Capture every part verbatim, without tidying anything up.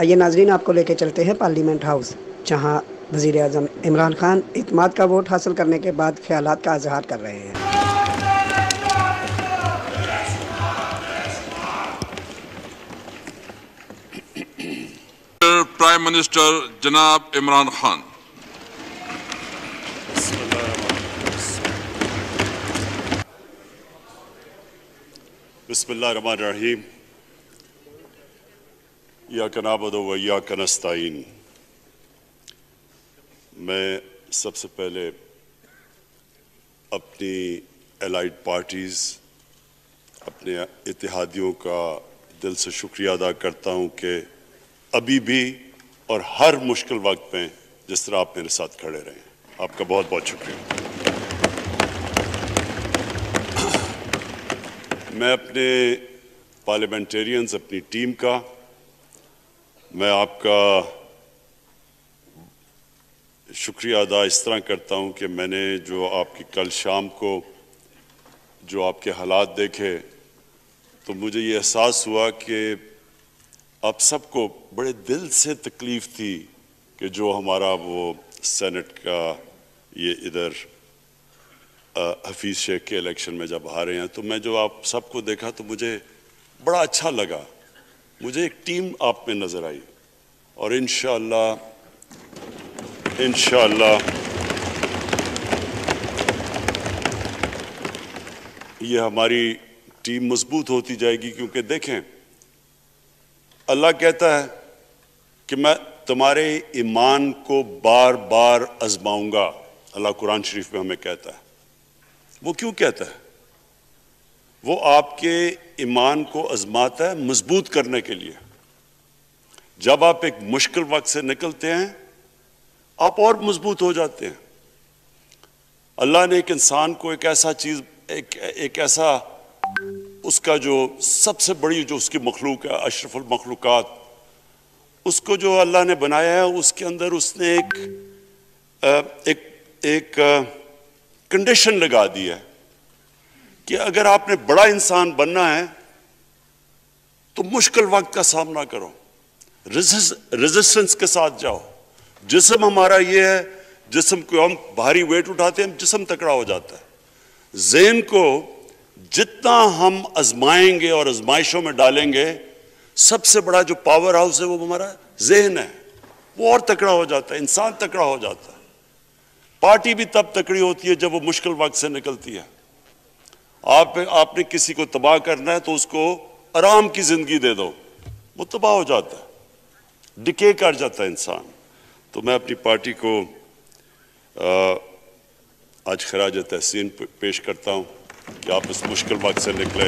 آئیے ناظرین، آپ کو لے کے چلتے ہیں پارلیمنٹ ہاؤس، جہاں وزیر اعظم عمران خان اعتماد کا ووٹ حاصل کرنے کے بعد خیالات کا اظہار کر رہے ہیں۔ پرائم منسٹر جناب عمران خان۔ بسم اللہ الرحمن الرحیم۔ ایاک نعبد و ایاک نستعین۔ میں سب سے پہلے اپنی الائڈ پارٹیز، اپنے اتحادیوں کا دل سے شکریہ ادا کرتا ہوں کہ ابھی بھی اور ہر مشکل وقت میں جس طرح آپ میرے ساتھ کھڑے رہے ہیں، آپ کا بہت بہت شکریہ۔ میں اپنے پارلیمنٹیرینز، اپنی ٹیم کا، میں آپ کا شکریہ ادا اس طرح کرتا ہوں کہ میں نے جو آپ کی کل شام کو جو آپ کے حالات دیکھے تو مجھے یہ احساس ہوا کہ آپ سب کو بڑے دل سے تکلیف تھی کہ جو ہمارا وہ سینٹ کا یہ ادھر حفیظ شیخ کے الیکشن میں جب ہارے ہیں، تو میں جو آپ سب کو دیکھا تو مجھے بڑا اچھا لگا۔ مجھے ایک ٹیم آپ میں نظر آئی، اور انشاءاللہ انشاءاللہ یہ ہماری ٹیم مضبوط ہوتی جائے گی، کیونکہ دیکھیں اللہ کہتا ہے کہ میں تمہارے ایمان کو بار بار آزماؤں گا۔ اللہ قرآن شریف میں ہمیں کہتا ہے۔ وہ کیوں کہتا ہے؟ وہ آپ کے ایمان کو آزماتا ہے مضبوط کرنے کے لیے۔ جب آپ ایک مشکل وقت سے نکلتے ہیں آپ اور مضبوط ہو جاتے ہیں۔ اللہ نے ایک انسان کو ایک ایسا چیز ایک ایک ایسا اس کا جو سب سے بڑی جو اس کی مخلوق ہے، اشرف المخلوقات، اس کو جو اللہ نے بنایا ہے، اس کے اندر اس نے ایک ایک ایک کنڈیشن لگا دی ہے کہ اگر آپ نے بڑا انسان بننا ہے تو مشکل وقت کا سامنا کرو، ریزسٹنس کے ساتھ جاؤ۔ جسم ہمارا یہ ہے، جسم کو ہم بھاری ویٹ اٹھاتے ہیں، جسم تکڑا ہو جاتا ہے۔ ذہن کو جتنا ہم آزمائیں گے اور آزمائشوں میں ڈالیں گے، سب سے بڑا جو پاور ہاؤس ہے وہ ہمارا ذہن ہے، وہ اور تکڑا ہو جاتا ہے، انسان تکڑا ہو جاتا ہے۔ پارٹی بھی تب تکڑی ہوتی ہے جب وہ مشکل وقت سے نکلتی ہے۔ آپ آپ نے کسی کو تباہ کرنا ہے تو اس کو آرام کی زندگی دے دو، وہ تباہ ہو جاتا ہے، ڈکے کر جاتا ہے انسان۔ تو میں اپنی پارٹی کو آج خراج تحسین پیش کرتا ہوں کہ آپ اس مشکل وقت سے نکلے۔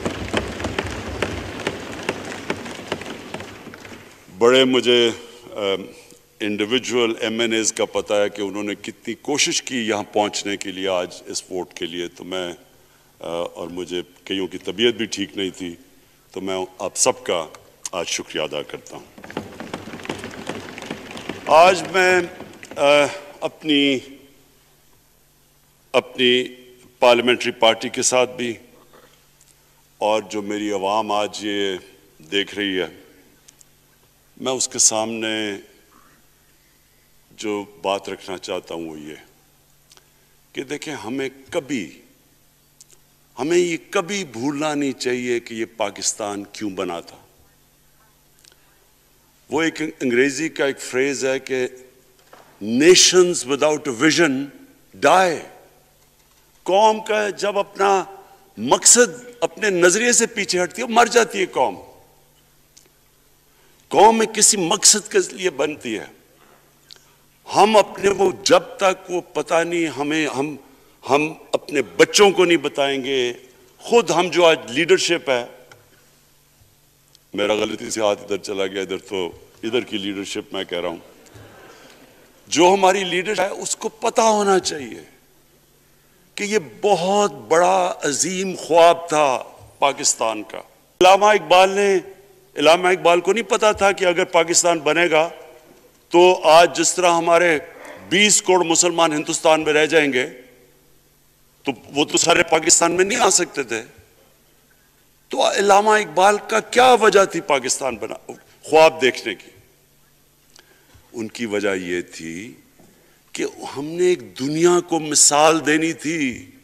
بڑے مجھے انڈیویجول ایم این ایز کا پتہ ہے کہ انہوں نے کتنی کوشش کی یہاں پہنچنے کے لیے، آج اس ووٹ کے لیے، تو میں اور مجھے کئیوں کی طبیعت بھی ٹھیک نہیں تھی، تو میں آپ سب کا آج شکریہ ادا کرتا ہوں۔ آج میں اپنی اپنی پارلیمنٹری پارٹی کے ساتھ بھی، اور جو میری عوام آج یہ دیکھ رہی ہے، میں اس کے سامنے جو بات رکھنا چاہتا ہوں وہ یہ کہ دیکھیں، ہمیں کبھی ہمیں یہ کبھی بھولنا نہیں چاہیے کہ یہ پاکستان کیوں بنا تھا۔ وہ ایک انگریزی کا ایک فریز ہے کہ nations without a vision die. قوم کا جب اپنا مقصد اپنے نظریے سے پیچھے ہٹتی ہے، مر جاتی ہے قوم۔ قوم میں کسی مقصد کے لیے بنتی ہے۔ ہم اپنے وہ جب تک وہ پتہ نہیں ہمیں ہم ہم اپنے بچوں کو نہیں بتائیں گے، خود ہم جو آج لیڈرشپ ہے، میرا غلطی سے ہاتھ ادھر چلا گیا، ادھر تو ادھر کی لیڈرشپ میں کہہ رہا ہوں، جو ہماری لیڈرشپ ہے اس کو پتہ ہونا چاہیے کہ یہ بہت بڑا عظیم خواب تھا پاکستان کا۔ علامہ اقبال نے علامہ اقبال کو نہیں پتا تھا کہ اگر پاکستان بنے گا تو آج جس طرح ہمارے بیس کروڑ مسلمان ہندوستان میں رہ جائیں گے تو وہ تو سارے پاکستان میں نہیں آ سکتے تھے۔ تو علامہ اقبال کا کیا وجہ تھی پاکستان بنا خواب دیکھنے کی؟ ان کی وجہ یہ تھی کہ ہم نے ایک دنیا کو مثال دینی تھی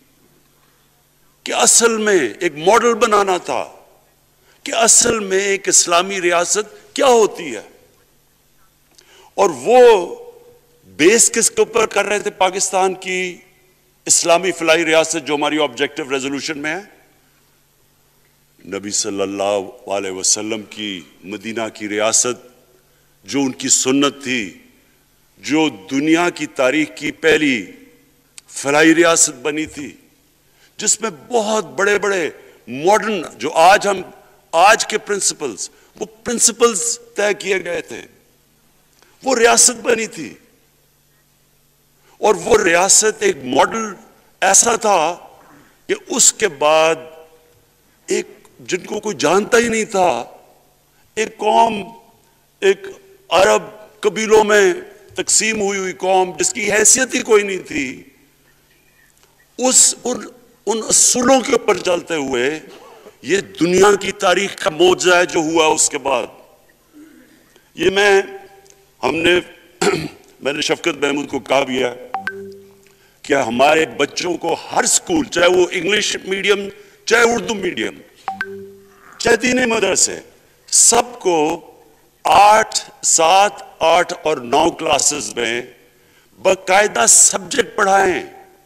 کہ اصل میں ایک ماڈل بنانا تھا کہ اصل میں ایک اسلامی ریاست کیا ہوتی ہے. اور وہ بیس کس کے اوپر کر رہے تھے پاکستان کی اسلامی فلاحی ریاست جو ہماری آبجیکٹو ریزولوشن میں ہے؟ نبی صلی اللہ علیہ وسلم کی مدینہ کی ریاست جو ان کی سنت تھی، جو دنیا کی تاریخ کی پہلی فلاحی ریاست بنی تھی، جس میں بہت بڑے بڑے ماڈرن جو آج ہم آج کے پرنسپلز وہ پرنسپلز طے کیے گئے تھے، وہ ریاست بنی تھی. اور وہ ریاست ایک ماڈل ایسا تھا کہ اس کے بعد ایک جن کو کوئی جانتا ہی نہیں تھا، ایک قوم، ایک عرب قبیلوں میں تقسیم ہوئی ہوئی قوم جس کی حیثیت ہی کوئی نہیں تھی، اس ان ان اصولوں کے اوپر چلتے ہوئے یہ دنیا کی تاریخ کا معجزہ ہے جو ہوا اس کے بعد. یہ میں ہم نے میں نے شفقت محمود کو کہا بھی ہے کہ ہمارے بچوں کو ہر سکول، چاہے وہ انگلش میڈیم، چاہے اردو میڈیم، چاہے دینی مدرسے، سب کو آٹھ سات آٹھ اور نو کلاسز میں باقاعدہ سبجیکٹ پڑھائیں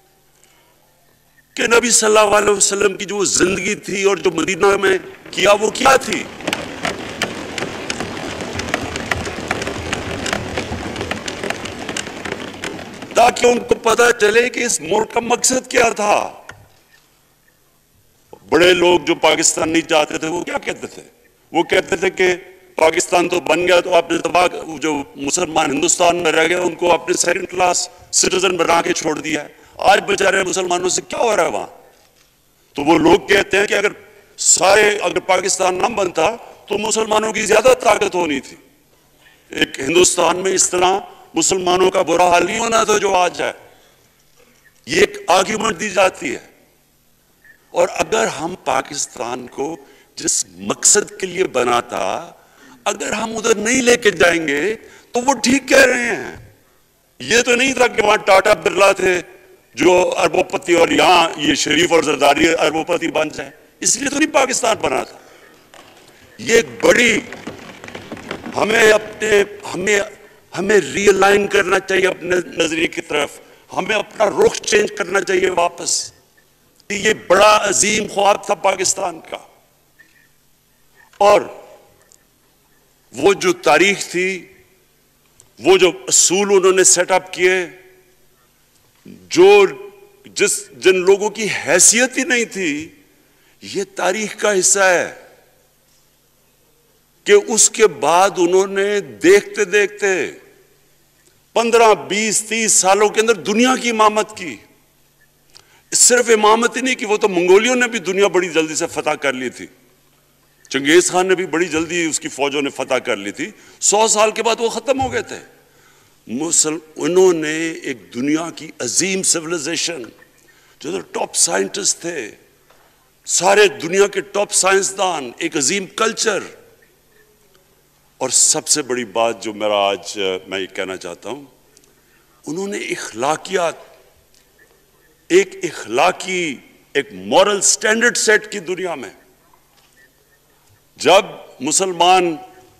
کہ نبی صلی اللہ علیہ وسلم کی جو زندگی تھی اور جو مدینہ میں کیا وہ کیا تھی. تاکہ ان کو پتہ چلے کہ اس ملک کا مقصد کیا تھا. بڑے لوگ جو پاکستان نہیں چاہتے تھے وہ کیا کہتے تھے؟ وہ کہتے تھے کہ پاکستان تو بن گیا تو آپ نے تباہ، جو مسلمان ہندوستان میں رہ گئے ان کو اپنے سیکنڈ کلاس سٹیزن بنا کے چھوڑ دیا ہے. آج بیچارے مسلمانوں سے کیا ہو رہا ہے وہاں؟ تو وہ لوگ کہتے ہیں کہ اگر سارے اگر پاکستان نہ بنتا تو مسلمانوں کی زیادہ طاقت ہونی تھی. ایک ہندوستان میں اس طرح مسلمانوں کا برا حال نہیں ہونا تھا جو آج ہے. یہ ایک آرگیومنٹ دی جاتی ہے. اور اگر ہم پاکستان کو جس مقصد کے لیے بنا تھا اگر ہم ادھر نہیں لے کے جائیں گے تو وہ ٹھیک کہہ رہے ہیں. یہ تو نہیں تھا کہ وہاں ٹاٹا برلا تھے جو اربوں پتی اور یہاں یہ شریف اور زرداری اربوں پتی بن جائیں، اس لیے تو نہیں پاکستان بنا تھا. یہ ایک بڑی ہمیں اپنے ہمیں ہمیں ری الائن کرنا چاہیے اپنے نظریے کی طرف. ہمیں اپنا رخ چینج کرنا چاہیے واپس. یہ بڑا عظیم خواب تھا پاکستان کا. اور وہ جو تاریخ تھی، وہ جو اصول انہوں نے سیٹ اپ کیے، جو جس جن لوگوں کی حیثیت ہی نہیں تھی، یہ تاریخ کا حصہ ہے کہ اس کے بعد انہوں نے دیکھتے دیکھتے پندرہ بیس تیس سالوں کے اندر دنیا کی امامت کی. صرف امامت ہی نہیں کی، وہ تو منگولیوں نے بھی دنیا بڑی جلدی سے فتح کر لی تھی. چنگیز خان نے بھی بڑی جلدی اس کی فوجوں نے فتح کر لی تھی. سو سال کے بعد وہ ختم ہو گئے تھے. مسلم انہوں نے ایک دنیا کی عظیم سیویلائزیشن، جو ٹاپ سائنٹسٹ تھے، سارے دنیا کے ٹاپ سائنسدان، ایک عظیم کلچر. اور سب سے بڑی بات جو میرا آج میں یہ کہنا چاہتا ہوں، انہوں نے اخلاقیات، ایک اخلاقی ایک مورل سٹینڈرڈ سیٹ کی دنیا میں. جب مسلمان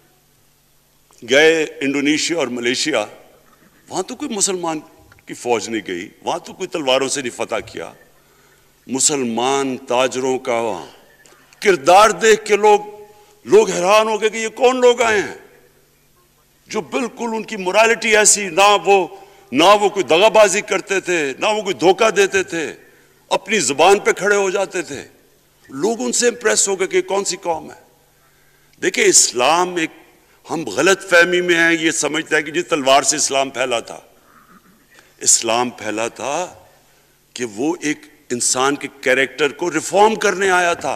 گئے انڈونیشیا اور ملیشیا، وہاں تو کوئی مسلمان کی فوج نہیں گئی، وہاں تو کوئی تلواروں سے نہیں فتح کیا. مسلمان تاجروں کا وہاں کردار دیکھ کے لوگ لوگ حیران ہو گئے کہ یہ کون لوگ آئے ہیں جو بالکل ان کی مورالٹی ایسی، نہ وہ نہ وہ کوئی دغا بازی کرتے تھے، نہ وہ کوئی دھوکہ دیتے تھے، اپنی زبان پہ کھڑے ہو جاتے تھے. لوگ ان سے امپریس ہو گئے کہ کون سی قوم ہے. دیکھیں اسلام ایک، ہم غلط فہمی میں ہیں، یہ سمجھتے ہیں کہ جی تلوار سے اسلام پھیلا تھا. اسلام پھیلا تھا کہ وہ ایک انسان کے کیریکٹر کو ریفارم کرنے آیا تھا.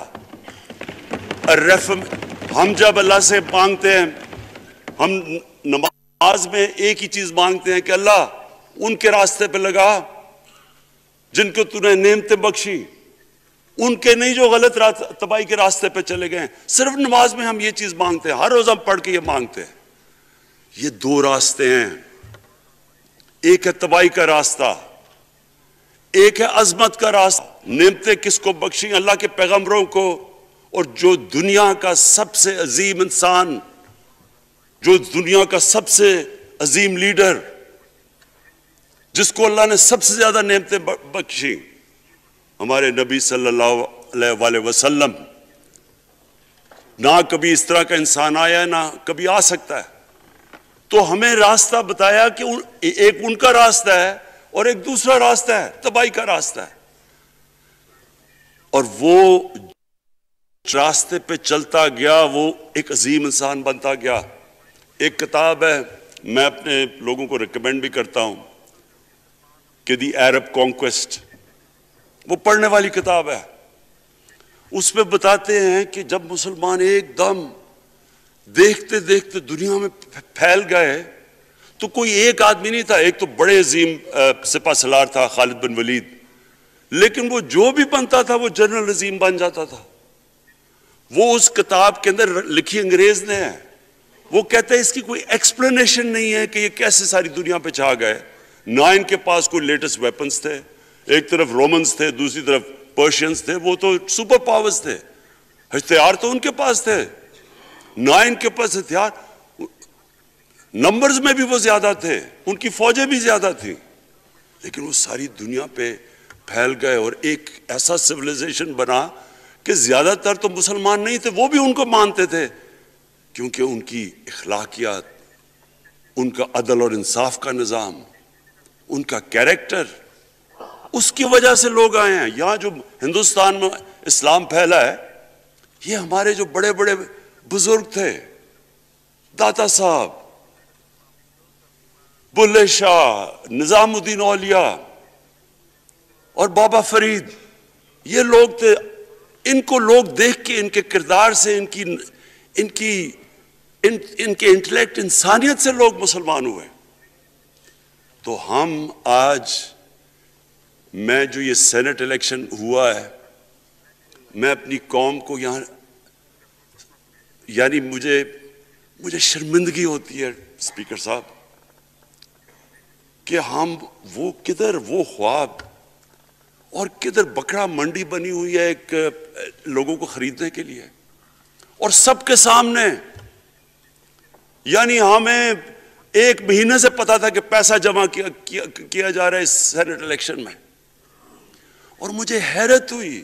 ہم جب اللہ سے مانگتے ہیں، ہم نماز میں ایک ہی چیز مانگتے ہیں کہ اللہ ان کے راستے پہ لگا جن کو تو نے نعمتیں بخشی، ان کے نہیں جو غلط تباہی کے راستے پہ چلے گئے. صرف نماز میں ہم یہ چیز مانگتے ہیں، ہر روز ہم پڑھ کے یہ مانگتے ہیں. یہ دو راستے ہیں. ایک ہے تباہی کا راستہ، ایک ہے عظمت کا راستہ۔ نعمتیں کس کو بخشیں؟ اللہ کے پیغمبروں کو، اور جو دنیا کا سب سے عظیم انسان، جو دنیا کا سب سے عظیم لیڈر، جس کو اللہ نے سب سے زیادہ نعمتیں بخشیں، ہمارے نبی صلی اللہ علیہ وآلہ وسلم۔ نہ کبھی اس طرح کا انسان آیا ہے، نہ کبھی آ سکتا ہے۔ تو ہمیں راستہ بتایا کہ ایک ان کا راستہ ہے اور ایک دوسرا راستہ ہے، تباہی کا راستہ ہے۔ اور وہ راستے پہ چلتا گیا، وہ ایک عظیم انسان بنتا گیا۔ ایک کتاب ہے، میں اپنے لوگوں کو ریکمینڈ بھی کرتا ہوں کہ دی عرب کانکویسٹ، وہ پڑھنے والی کتاب ہے۔ اس میں بتاتے ہیں کہ جب مسلمان ایک دم دیکھتے دیکھتے دنیا میں پھیل گئے تو کوئی ایک آدمی نہیں تھا۔ ایک تو بڑے عظیم سپہ سالار تھا خالد بن ولید، لیکن وہ جو بھی بنتا تھا وہ جنرل عظیم بن جاتا تھا۔ وہ اس کتاب کے اندر لکھی انگریز نے ہے، وہ کہتے ہیں اس کی کوئی ایکسپلینیشن نہیں ہے کہ یہ کیسے ساری دنیا پہ چھا گئے۔ نہ ان کے پاس کوئی لیٹسٹ ویپنز تھے، ایک طرف رومنز تھے، دوسری طرف پرشینز تھے، وہ تو سپر پاورز تھے، ہتھیار تو ان کے پاس تھے۔ نہ ان کے پاس ہتھیار، نمبرز میں بھی وہ زیادہ تھے، ان کی فوجیں بھی زیادہ تھیں، لیکن وہ ساری دنیا پہ پھیل گئے اور ایک ایسا سویلائزیشن بنا کہ زیادہ تر تو مسلمان نہیں تھے، وہ بھی ان کو مانتے تھے، کیونکہ ان کی اخلاقیات، ان کا عدل اور انصاف کا نظام، ان کا کیریکٹر، اس کی وجہ سے لوگ آئے ہیں۔ یہاں جو ہندوستان میں اسلام پھیلا ہے، یہ ہمارے جو بڑے بڑے بزرگ تھے، داتا صاحب، بلے شاہ، نظام الدین اولیاء اور بابا فرید، یہ لوگ تھے۔ ان کو لوگ دیکھ کے، ان کے کردار سے، ان کی ان کی ان, ان کے انٹلیکٹ، انسانیت سے لوگ مسلمان ہوئے۔ تو ہم آج، میں جو یہ سینٹ الیکشن ہوا ہے، میں اپنی قوم کو یہاں، یعنی مجھے مجھے شرمندگی ہوتی ہے اسپیکر صاحب کہ ہم وہ کدھر وہ خواب اور کدھر بکرا منڈی بنی ہوئی ہے ایک لوگوں کو خریدنے کے لیے، اور سب کے سامنے۔ یعنی ہمیں ایک مہینے سے پتا تھا کہ پیسہ جمع کیا, کیا, کیا جا رہا ہے اس سینٹ الیکشن میں، اور مجھے حیرت ہوئی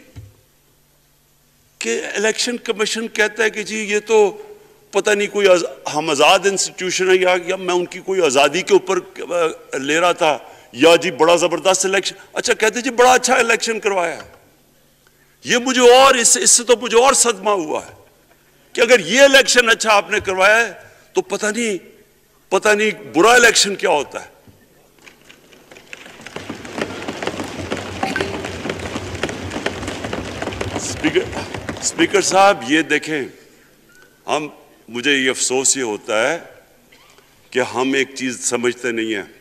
کہ الیکشن کمیشن کہتا ہے کہ جی یہ تو پتہ نہیں کوئی ہم آزاد انسٹیٹیوشن ہے، یا, یا میں ان کی کوئی آزادی کے اوپر لے رہا تھا، یا جی بڑا زبردست الیکشن۔ اچھا کہتے جی بڑا اچھا الیکشن کروایا ہے۔ یہ مجھے اور اس اس سے تو مجھے اور صدمہ ہوا ہے کہ اگر یہ الیکشن اچھا آپ نے کروایا ہے تو پتہ نہیں پتہ نہیں برا الیکشن کیا ہوتا ہے۔ اسپیکر صاحب یہ دیکھیں، ہم مجھے یہ افسوس یہ ہوتا ہے کہ ہم ایک چیز سمجھتے نہیں ہیں۔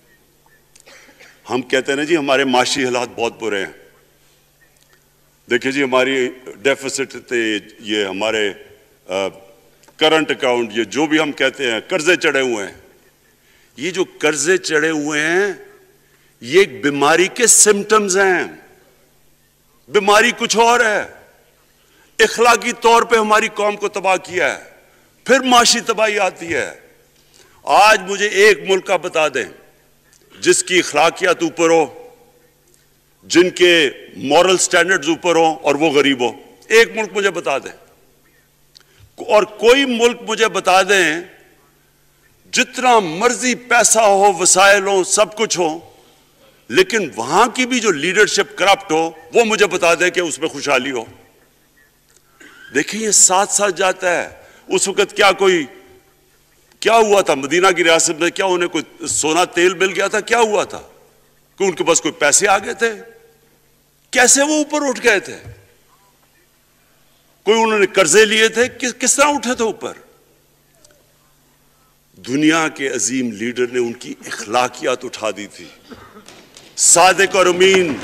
ہم کہتے ہیں نا جی ہمارے معاشی حالات بہت برے ہیں، دیکھیں جی ہماری ڈیفیسٹ تھے، یہ ہمارے کرنٹ اکاؤنٹ، یہ جو بھی ہم کہتے ہیں قرضے چڑھے ہوئے ہیں۔ یہ جو قرضے چڑھے ہوئے ہیں یہ ایک بیماری کے سمٹمز ہیں، بیماری کچھ اور ہے۔ اخلاقی طور پہ ہماری قوم کو تباہ کیا ہے، پھر معاشی تباہی آتی ہے۔ آج مجھے ایک ملک کا بتا دیں جس کی اخلاقیات اوپر ہو، جن کے مورل سٹینڈرڈز اوپر ہوں اور وہ غریب ہو، ایک ملک مجھے بتا دیں۔ اور کوئی ملک مجھے بتا دیں جتنا مرضی پیسہ ہو، وسائل ہوں، سب کچھ ہو، لیکن وہاں کی بھی جو لیڈرشپ کرپٹ ہو، وہ مجھے بتا دیں کہ اس میں خوشحالی ہو۔ دیکھیں یہ ساتھ ساتھ جاتا ہے۔ اس وقت کیا کوئی کیا ہوا تھا مدینہ کی ریاست میں؟ کیا انہیں کوئی سونا تیل مل گیا تھا؟ کیا ہوا تھا کہ ان کے پاس کوئی پیسے آ گئے تھے؟ کیسے وہ اوپر اٹھ گئے تھے؟ کوئی انہوں نے قرضے لیے تھے؟ کس طرح اٹھے تھے اوپر؟ دنیا کے عظیم لیڈر نے ان کی اخلاقیات اٹھا دی تھی، صادق اور امین۔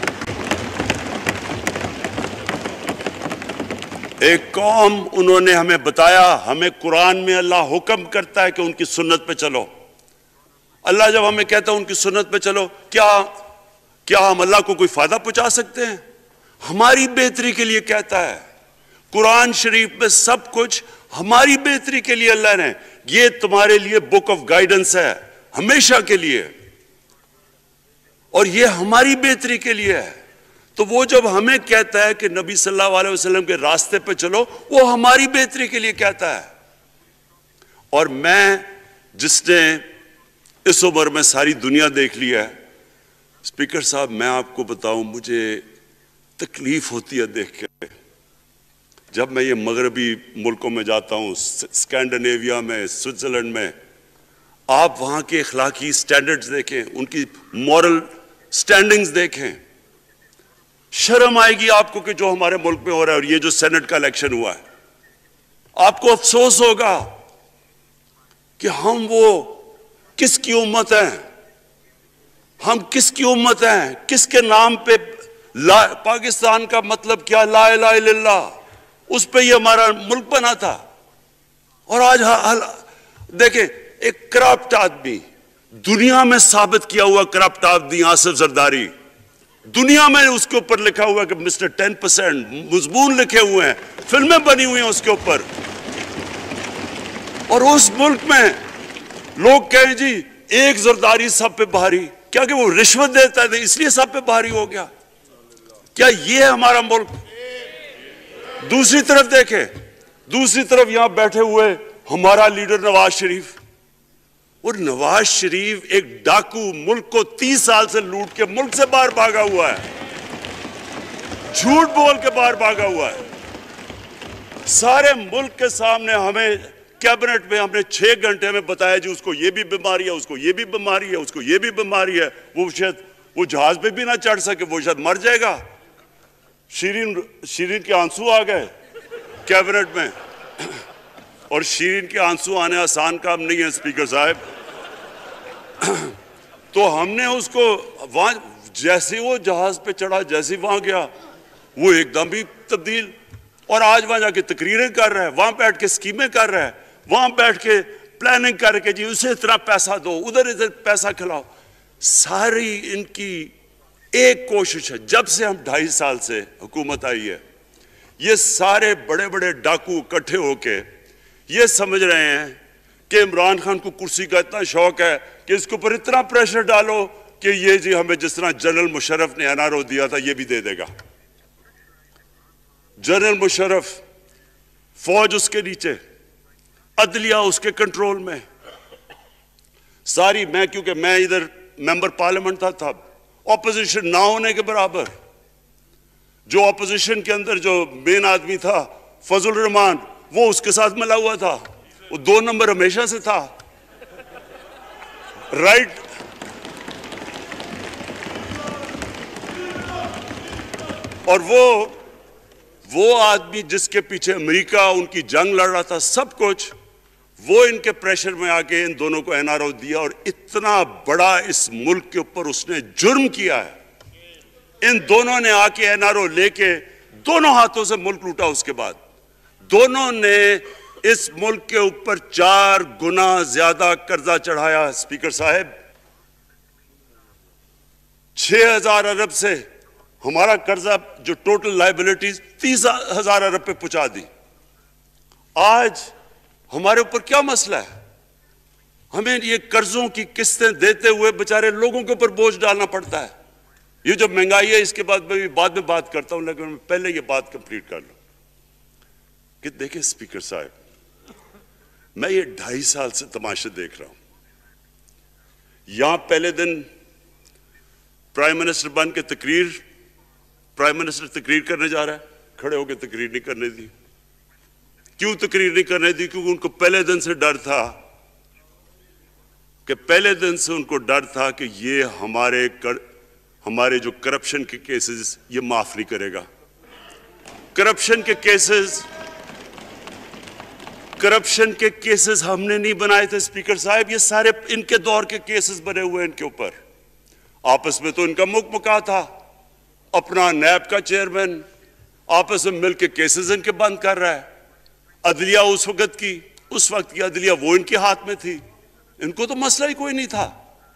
ایک قوم انہوں نے ہمیں بتایا، ہمیں قرآن میں اللہ حکم کرتا ہے کہ ان کی سنت پہ چلو۔ اللہ جب ہمیں کہتا ہے ان کی سنت پہ چلو، کیا کیا ہم اللہ کو کوئی فائدہ پہنچا سکتے ہیں؟ ہماری بہتری کے لیے کہتا ہے قرآن شریف میں، سب کچھ ہماری بہتری کے لیے اللہ نے، یہ تمہارے لیے بک آف گائیڈنس ہے ہمیشہ کے لیے، اور یہ ہماری بہتری کے لیے ہے۔ تو وہ جب ہمیں کہتا ہے کہ نبی صلی اللہ علیہ وسلم کے راستے پہ چلو، وہ ہماری بہتری کے لیے کہتا ہے۔ اور میں جس نے اس عمر میں ساری دنیا دیکھ لیا ہے، اسپیکر صاحب میں آپ کو بتاؤں، مجھے تکلیف ہوتی ہے دیکھ کے، جب میں یہ مغربی ملکوں میں جاتا ہوں، اسکینڈینیویا میں، سوئٹزرلینڈ میں، آپ وہاں کے اخلاقی سٹینڈرڈز دیکھیں، ان کی مورل سٹینڈنگز دیکھیں، شرم آئے گی آپ کو کہ جو ہمارے ملک میں ہو رہا ہے۔ اور یہ جو سینٹ کا الیکشن ہوا ہے، آپ کو افسوس ہوگا کہ ہم وہ کس کی امت ہیں، ہم کس کی امت ہیں، کس کے نام پہ لا پاکستان کا مطلب کیا، لا الہ الا اللہ، اس پہ یہ ہمارا ملک بنا تھا۔ اور آج دیکھیں ایک کرپٹ آدمی، دنیا میں ثابت کیا ہوا کرپٹ آدمی آصف زرداری، دنیا میں اس کے اوپر لکھا ہوا ہے کہ مسٹر ٹین پرسینٹ، مضمون لکھے ہوئے ہیں، فلمیں بنی ہوئی ہیں اس کے اوپر۔ اور اس ملک میں لوگ کہیں جی ایک زرداری سب پہ بھاری، کیا کہ وہ رشوت دیتا ہے اس لیے سب پہ بھاری ہو گیا؟ کیا یہ ہمارا ملک؟ دوسری طرف دیکھیں، دوسری طرف یہاں بیٹھے ہوئے ہمارا لیڈر نواز شریف، اور نواز شریف ایک ڈاکو، ملک کو تیس سال سے لوٹ کے ملک سے باہر بھاگا ہوا ہے، جھوٹ بول کے باہر بھاگا ہوا ہے۔ سارے ملک کے سامنے ہمیں کیبنٹ میں ہم نے چھ گھنٹے میں بتایا جی اس کو یہ بھی بیماری ہے، اس کو یہ بھی بیماری ہے، اس کو یہ بھی بیماری ہے، وہ شاید وہ جہاز پہ بھی نہ چڑھ سکے، وہ شاید مر جائے گا۔ شیرین شیرین کے آنسو آ گئے کیبنٹ میں، اور شیرین کے آنسو آنے آسان کام نہیں ہے اسپیکر صاحب۔ تو ہم نے اس کو وہاں جیسے وہ جہاز پہ چڑھا، جیسے وہاں گیا، وہ ایک دم بھی تبدیل، اور آج وہاں جا کے تقریریں کر رہا ہے، وہاں بیٹھ کے اسکیمیں کر رہا ہے، وہاں بیٹھ کے پلاننگ کر کے جی اسے اتنا پیسہ دو، ادھر ادھر پیسہ کھلاؤ۔ ساری ان کی ایک کوشش ہے، جب سے ہم ڈھائی سال سے حکومت آئی ہے، یہ سارے بڑے بڑے ڈاکو اکٹھے ہو کے یہ سمجھ رہے ہیں کہ عمران خان کو کرسی کا اتنا شوق ہے کہ اس کے اوپر اتنا پریشر ڈالو کہ یہ جی ہمیں جس طرح جنرل مشرف نے این آر او دیا تھا یہ بھی دے دے گا۔ جنرل مشرف، فوج اس کے نیچے، عدلیہ اس کے کنٹرول میں، ساری میں کیونکہ میں ادھر ممبر پارلیمنٹ تھا تھا اپوزیشن نہ ہونے کے برابر، جو اپوزیشن کے اندر جو مین آدمی تھا فضل الرحمان، وہ اس کے ساتھ ملا ہوا تھا، وہ دو نمبر ہمیشہ سے تھا، رائٹ۔ اور وہ وہ آدمی جس کے پیچھے امریکہ ان کی جنگ لڑ رہا تھا، سب کچھ وہ ان کے پریشر میں آ کے ان دونوں کو این آر او دیا، اور اتنا بڑا اس ملک کے اوپر اس نے جرم کیا ہے۔ ان دونوں نے آ کے این آر او لے کے دونوں ہاتھوں سے ملک لوٹا، اس کے بعد دونوں نے اس ملک کے اوپر چار گنا زیادہ قرضہ چڑھایا۔ اسپیکر صاحب، چھ ہزار ارب سے ہمارا قرضہ جو ٹوٹل لائبلٹیز تیس ہزار ارب پہ پہنچا دی۔ آج ہمارے اوپر کیا مسئلہ ہے؟ ہمیں یہ قرضوں کی قسطیں دیتے ہوئے بیچارے لوگوں کے اوپر بوجھ ڈالنا پڑتا ہے۔ یہ جو مہنگائی ہے اس کے بعد میں بعد میں بات کرتا ہوں، لیکن میں پہلے یہ بات کمپلیٹ کر لوں کہ دیکھیں اسپیکر صاحب، میں یہ ڈھائی سال سے تماشے دیکھ رہا ہوں۔ یہاں پہلے دن پرائم منسٹر بن کے تقریر پرائم منسٹر تقریر کرنے جا رہا ہے، کھڑے ہو کے تقریر نہیں کرنے دی۔ کیوں تقریر نہیں کرنے دی؟ کیونکہ ان کو پہلے دن سے ڈر تھا کہ پہلے دن سے ان کو ڈر تھا کہ یہ ہمارے ہمارے جو کرپشن کے کیسز یہ معاف نہیں کرے گا۔ کرپشن کے کیسز کرپشن کے کیسز ہم نے نہیں بنائے تھے اسپیکر صاحب، یہ سارے ان کے دور کے کیسز بنے ہوئے ان کے اوپر۔ آپس میں تو ان کا مک مکا تھا، اپنا نیب کا چیئرمین آپس میں مل کے کیسز ان کے بند کر رہا ہے۔ عدلیہ اس وقت کی اس وقت کی عدلیہ وہ ان کے ہاتھ میں تھی، ان کو تو مسئلہ ہی کوئی نہیں تھا۔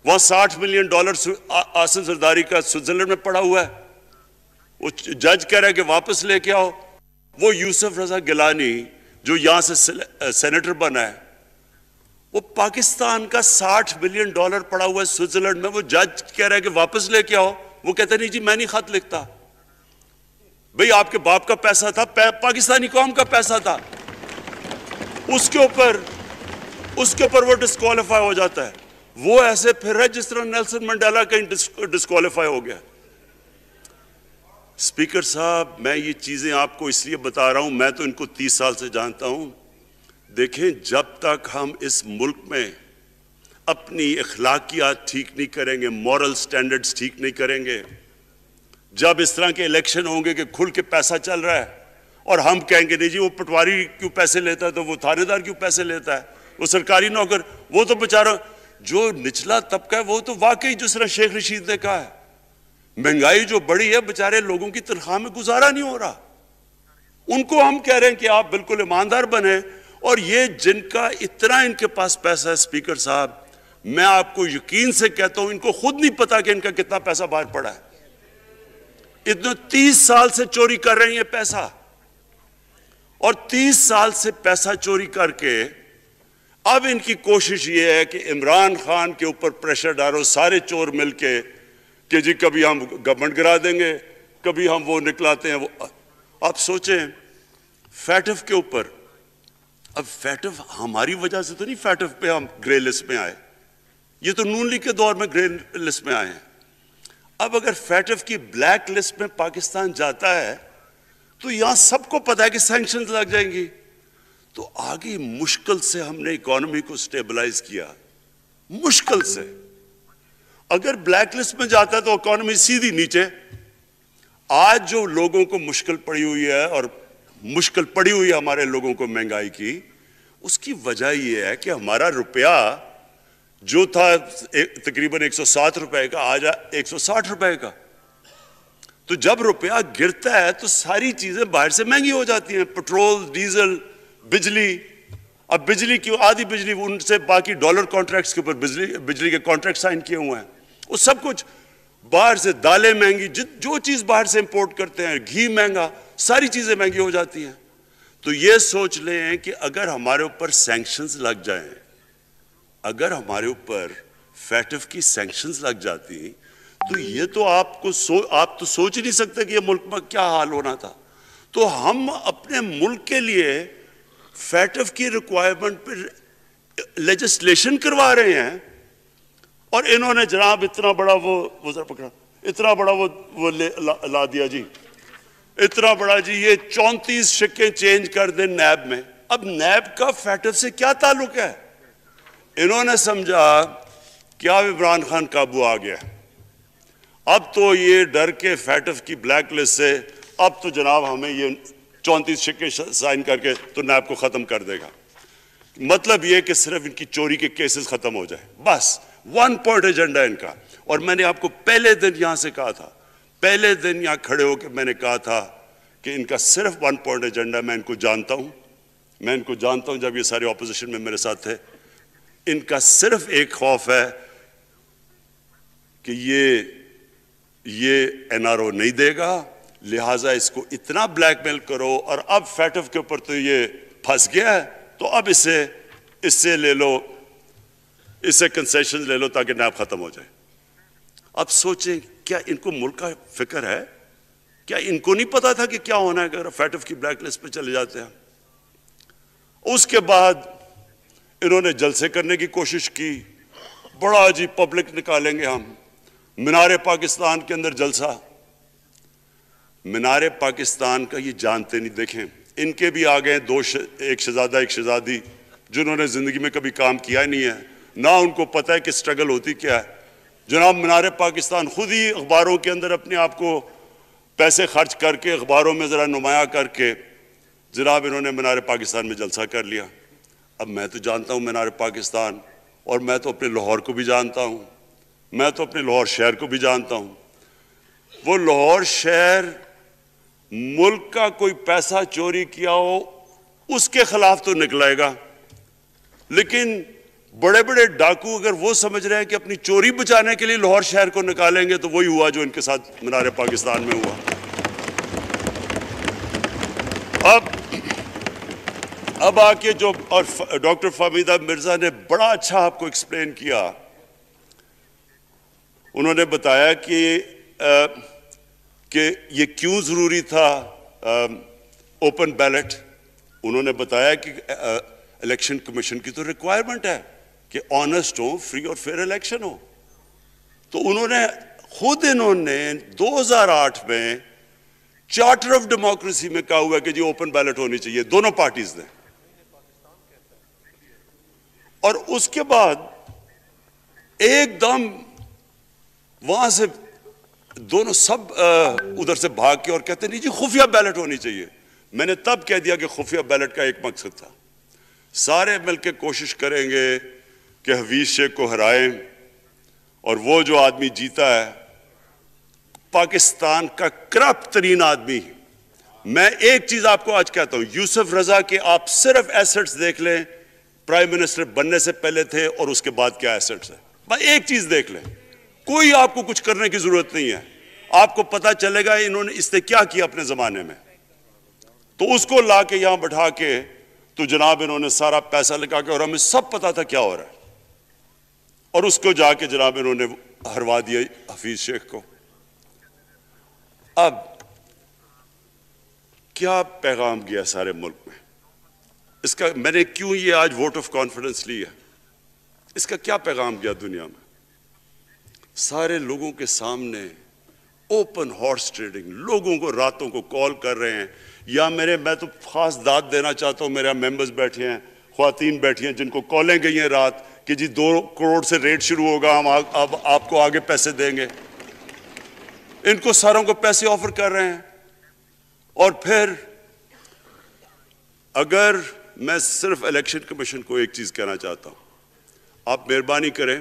وہاں ساٹھ ملین ڈالر آصف زرداری کا سوئٹزرلینڈ میں پڑا ہوا ہے. وہ جج کہہ رہا ہے کہ واپس لے کے آؤ. وہ یوسف رضا گیلانی جو یہاں سے سینیٹر بنا ہے, وہ پاکستان کا ساٹھ ملین ڈالر پڑا ہوا ہے سوئٹزرلینڈ میں, وہ جج کہہ رہا ہے کہ واپس لے کے آؤ. وہ کہتا نہیں جی میں نہیں خط لکھتا. بھئی آپ کے باپ کا پیسہ تھا, پاکستانی قوم کا پیسہ تھا, اس کے اوپر اس کے اوپر وہ ڈسکوالیفائی ہو جاتا ہے. وہ ایسے پھر ہے جس طرح نیلسن منڈیلا کا ڈسکوالیفائی ہو گیا. اسپیکر صاحب, میں یہ چیزیں آپ کو اس لیے بتا رہا ہوں, میں تو ان کو تیس سال سے جانتا ہوں. دیکھیں, جب تک ہم اس ملک میں اپنی اخلاقیات ٹھیک نہیں کریں گے, مورل سٹینڈرڈز ٹھیک نہیں کریں گے, جب اس طرح کے الیکشن ہوں گے کہ کھل کے پیسہ چل رہا ہے اور ہم کہیں گے نہیں جی وہ پٹواری کیوں پیسے لیتا ہے, تو وہ تھانے دار کیوں پیسے لیتا ہے, وہ سرکاری نوکر, وہ تو بیچارہ جو نچلا طبقہ ہے وہ تو واقعی جس طرح شیخ رشید نے کہا ہے, مہنگائی جو بڑی ہے بیچارے لوگوں کی تنخواہ میں گزارا نہیں ہو رہا. ان کو ہم کہہ رہے ہیں کہ آپ بالکل ایماندار بنیں. اور یہ جن کا اتنا ان کے پاس پیسہ ہے اسپیکر صاحب, میں آپ کو یقین سے کہتا ہوں ان کو خود نہیں پتا کہ ان کا کتنا پیسہ باہر پڑا ہے. اتنے تیس سال سے چوری کر رہے ہیں یہ پیسہ, اور تیس سال سے پیسہ چوری کر کے اب ان کی کوشش یہ ہے کہ عمران خان کے اوپر پریشر ڈالو سارے چور مل کے کہ جی کبھی ہم گورنمنٹ گرا دیں گے, کبھی ہم وہ نکلاتے ہیں وہ. آپ سوچیں فیٹف کے اوپر, اب فیٹف ہماری وجہ سے تو نہیں فیٹف پہ ہم گرے لسٹ میں آئے, یہ تو نون لیگ کے دور میں گرے لسٹ میں آئے ہیں. اب اگر فیٹف کی بلیک لسٹ میں پاکستان جاتا ہے تو یہاں سب کو پتا ہے کہ سینکشنز لگ جائیں گی, تو آگے مشکل سے ہم نے اکانومی کو سٹیبلائز کیا, مشکل سے. اگر بلیک لسٹ میں جاتا ہے تو اکانومی سیدھی نیچے. آج جو لوگوں کو مشکل پڑی ہوئی ہے, اور مشکل پڑی ہوئی ہے ہمارے لوگوں کو مہنگائی کی, اس کی وجہ یہ ہے کہ ہمارا روپیہ جو تھا تقریباً ایک سو سات روپے کا, آج ایک سو ساٹھ روپے کا. تو جب روپیہ گرتا ہے تو ساری چیزیں باہر سے مہنگی ہو جاتی ہیں, پٹرول, ڈیزل, بجلی. اب بجلی کی آدھی بجلی ان سے باقی ڈالر کانٹریکٹس کے اوپر بجلی بجلی کے کانٹریکٹ سائن کیے ہوئے ہیں, وہ سب کچھ باہر سے. دالیں مہنگی, جو چیز باہر سے امپورٹ کرتے ہیں, گھی مہنگا, ساری چیزیں مہنگی ہو جاتی ہیں. تو یہ سوچ لیں کہ اگر ہمارے اوپر سینکشنز لگ جائیں, اگر ہمارے اوپر فیٹف کی سینکشنز لگ جاتی, تو یہ تو آپ کو سو آپ تو سوچ ہی نہیں سکتے کہ یہ ملک میں کیا حال ہونا تھا. تو ہم اپنے ملک کے لیے فیٹف کی ریکوائرمنٹ پہ لیجسلیشن کروا رہے ہیں, اور انہوں نے جناب اتنا بڑا وہ وہ ذرا پکڑا اتنا بڑا وہ وہ لا دیا جی, اتنا بڑا جی, یہ چونتیس شکیں چینج کر دیں نیب میں. اب نیب کا فیٹف سے کیا تعلق ہے؟ انہوں نے سمجھا کہ اب عمران خان قابو آ گیا, اب تو یہ ڈر کے فیٹف کی بلیک لسٹ سے اب تو جناب ہمیں یہ چونتیس شکے سائن کر کے تو نیب کو ختم کر دے گا. مطلب یہ کہ صرف ان کی چوری کے کیسز ختم ہو جائے, بس ون پوائنٹ ایجنڈا ان کا. اور میں نے آپ کو پہلے دن یہاں سے کہا تھا, پہلے دن یہاں کھڑے ہو کے میں نے کہا تھا کہ ان کا صرف ون پوائنٹ ایجنڈا. میں ان کو جانتا ہوں, میں ان کو جانتا ہوں جب یہ سارے اپوزیشن میں میرے ساتھ تھے. ان کا صرف ایک خوف ہے کہ یہ یہ این آر او نہیں دے گا, لہٰذا اس کو اتنا بلیک میل کرو, اور اب فیٹف کے اوپر تو یہ پھنس گیا ہے تو اب اس سے اس سے لے لو, اس سے کنسیشن لے لو تاکہ نیب ختم ہو جائے. اب سوچیں کیا ان کو ملک کا فکر ہے؟ کیا ان کو نہیں پتا تھا کہ کیا ہونا ہے اگر فیٹف کی بلیک لسٹ پہ چلے جاتے ہیں؟ اس کے بعد انہوں نے جلسے کرنے کی کوشش کی, بڑا جی پبلک نکالیں گے ہم, مینار پاکستان کے اندر جلسہ. مینار پاکستان کا یہ جانتے نہیں. دیکھیں ان کے بھی آگئے دو ایک شہزادہ ایک شہزادی جنہوں نے زندگی میں کبھی کام کیا نہیں ہے, نہ ان کو پتہ ہے کہ سٹرگل ہوتی کیا ہے. جناب مینار پاکستان خود ہی اخباروں کے اندر اپنے آپ کو پیسے خرچ کر کے اخباروں میں ذرا نمایاں کر کے جناب انہوں نے مینار پاکستان میں جلسہ کر لیا. اب میں تو جانتا ہوں مینار پاکستان, اور میں تو اپنے لاہور کو بھی جانتا ہوں, میں تو اپنے لاہور شہر کو بھی جانتا ہوں. وہ لاہور شہر ملک کا کوئی پیسہ چوری کیا ہو اس کے خلاف تو نکلائے گا, لیکن بڑے بڑے ڈاکو اگر وہ سمجھ رہے ہیں کہ اپنی چوری بچانے کے لیے لاہور شہر کو نکالیں گے تو وہی ہوا جو ان کے ساتھ مینار پاکستان میں ہوا۔ اب اب آ کے جو اور ڈاکٹر فہمیدہ مرزا نے بڑا اچھا آپ کو ایکسپلین کیا، انہوں نے بتایا کہ کہ یہ کیوں ضروری تھا اوپن بیلٹ۔ انہوں نے بتایا کہ الیکشن کمیشن کی تو ریکوائرمنٹ ہے کہ آنسٹ ہو، فری اور فیئر الیکشن ہو۔ تو انہوں نے خود انہوں نے دو ہزار آٹھ میں چارٹر آف ڈیموکریسی میں کہا ہوا کہ جی اوپن بیلٹ ہونی چاہیے دونوں پارٹیز نے، اور اس کے بعد ایک دم وہاں سے دونوں سب ادھر سے بھاگ کے اور کہتے نہیں جی خفیہ بیلٹ ہونی چاہیے۔ میں نے تب کہہ دیا کہ خفیہ بیلٹ کا ایک مقصد تھا، سارے مل کے کوشش کریں گے کہ حفیظ شیخ کو ہرائیں، اور وہ جو آدمی جیتا ہے پاکستان کا کرپٹ ترین آدمی۔ میں ایک چیز آپ کو آج کہتا ہوں، یوسف رضا کے آپ صرف ایسٹس دیکھ لیں، پرائم منسٹر بننے سے پہلے تھے اور اس کے بعد کیا ایسٹس ہے، بس ایک چیز دیکھ لیں، کوئی آپ کو کچھ کرنے کی ضرورت نہیں ہے، آپ کو پتہ چلے گا انہوں نے اس نے کیا کیا اپنے زمانے میں۔ تو اس کو لا کے یہاں بٹھا کے تو جناب انہوں نے سارا پیسہ لگا کے، اور ہمیں سب پتا تھا کیا ہو رہا ہے، اور اس کو جا کے جناب انہوں نے ہروا دیا حفیظ شیخ کو۔ اب کیا پیغام گیا سارے ملک میں اس کا؟ میں نے کیوں یہ آج ووٹ آف کانفیڈنس لی ہے، اس کا کیا پیغام گیا دنیا میں؟ سارے لوگوں کے سامنے اوپن ہارس ٹریڈنگ، لوگوں کو راتوں کو کال کر رہے ہیں، یا میرے میں تو خاص داد دینا چاہتا ہوں، میرے ممبرز بیٹھے ہیں، خواتین بیٹھی ہیں جن کو کالیں گئی ہیں رات کہ جی دو کروڑ سے ریٹ شروع ہوگا، ہم اب آپ کو آگے پیسے دیں گے، ان کو ساروں کو پیسے آفر کر رہے ہیں۔ اور پھر اگر میں صرف الیکشن کمیشن کو ایک چیز کہنا چاہتا ہوں، آپ مہربانی کریں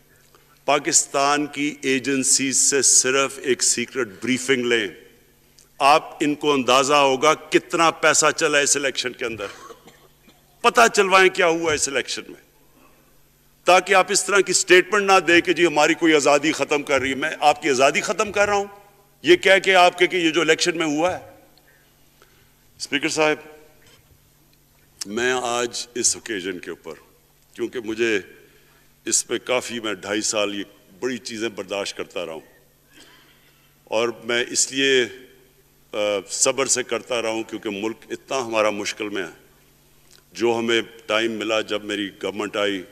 پاکستان کی ایجنسی سے صرف ایک سیکرٹ بریفنگ لیں، آپ ان کو اندازہ ہوگا کتنا پیسہ چلا اس الیکشن کے اندر، پتہ چلوائیں کیا ہوا اس الیکشن میں، تاکہ آپ اس طرح کی سٹیٹمنٹ نہ دیں کہ جی ہماری کوئی آزادی ختم کر رہی ہے۔ میں آپ کی آزادی ختم کر رہا ہوں یہ کہہ کے آپ کے کہ یہ جو الیکشن میں ہوا ہے۔ اسپیکر صاحب، میں آج اس اوکیزن کے اوپر، کیونکہ مجھے اس پہ کافی میں ڈھائی سال یہ بڑی چیزیں برداشت کرتا رہا ہوں، اور میں اس لیے صبر سے کرتا رہا ہوں کیونکہ ملک اتنا ہمارا مشکل میں ہے۔ جو ہمیں ٹائم ملا جب میری گورنمنٹ آئی،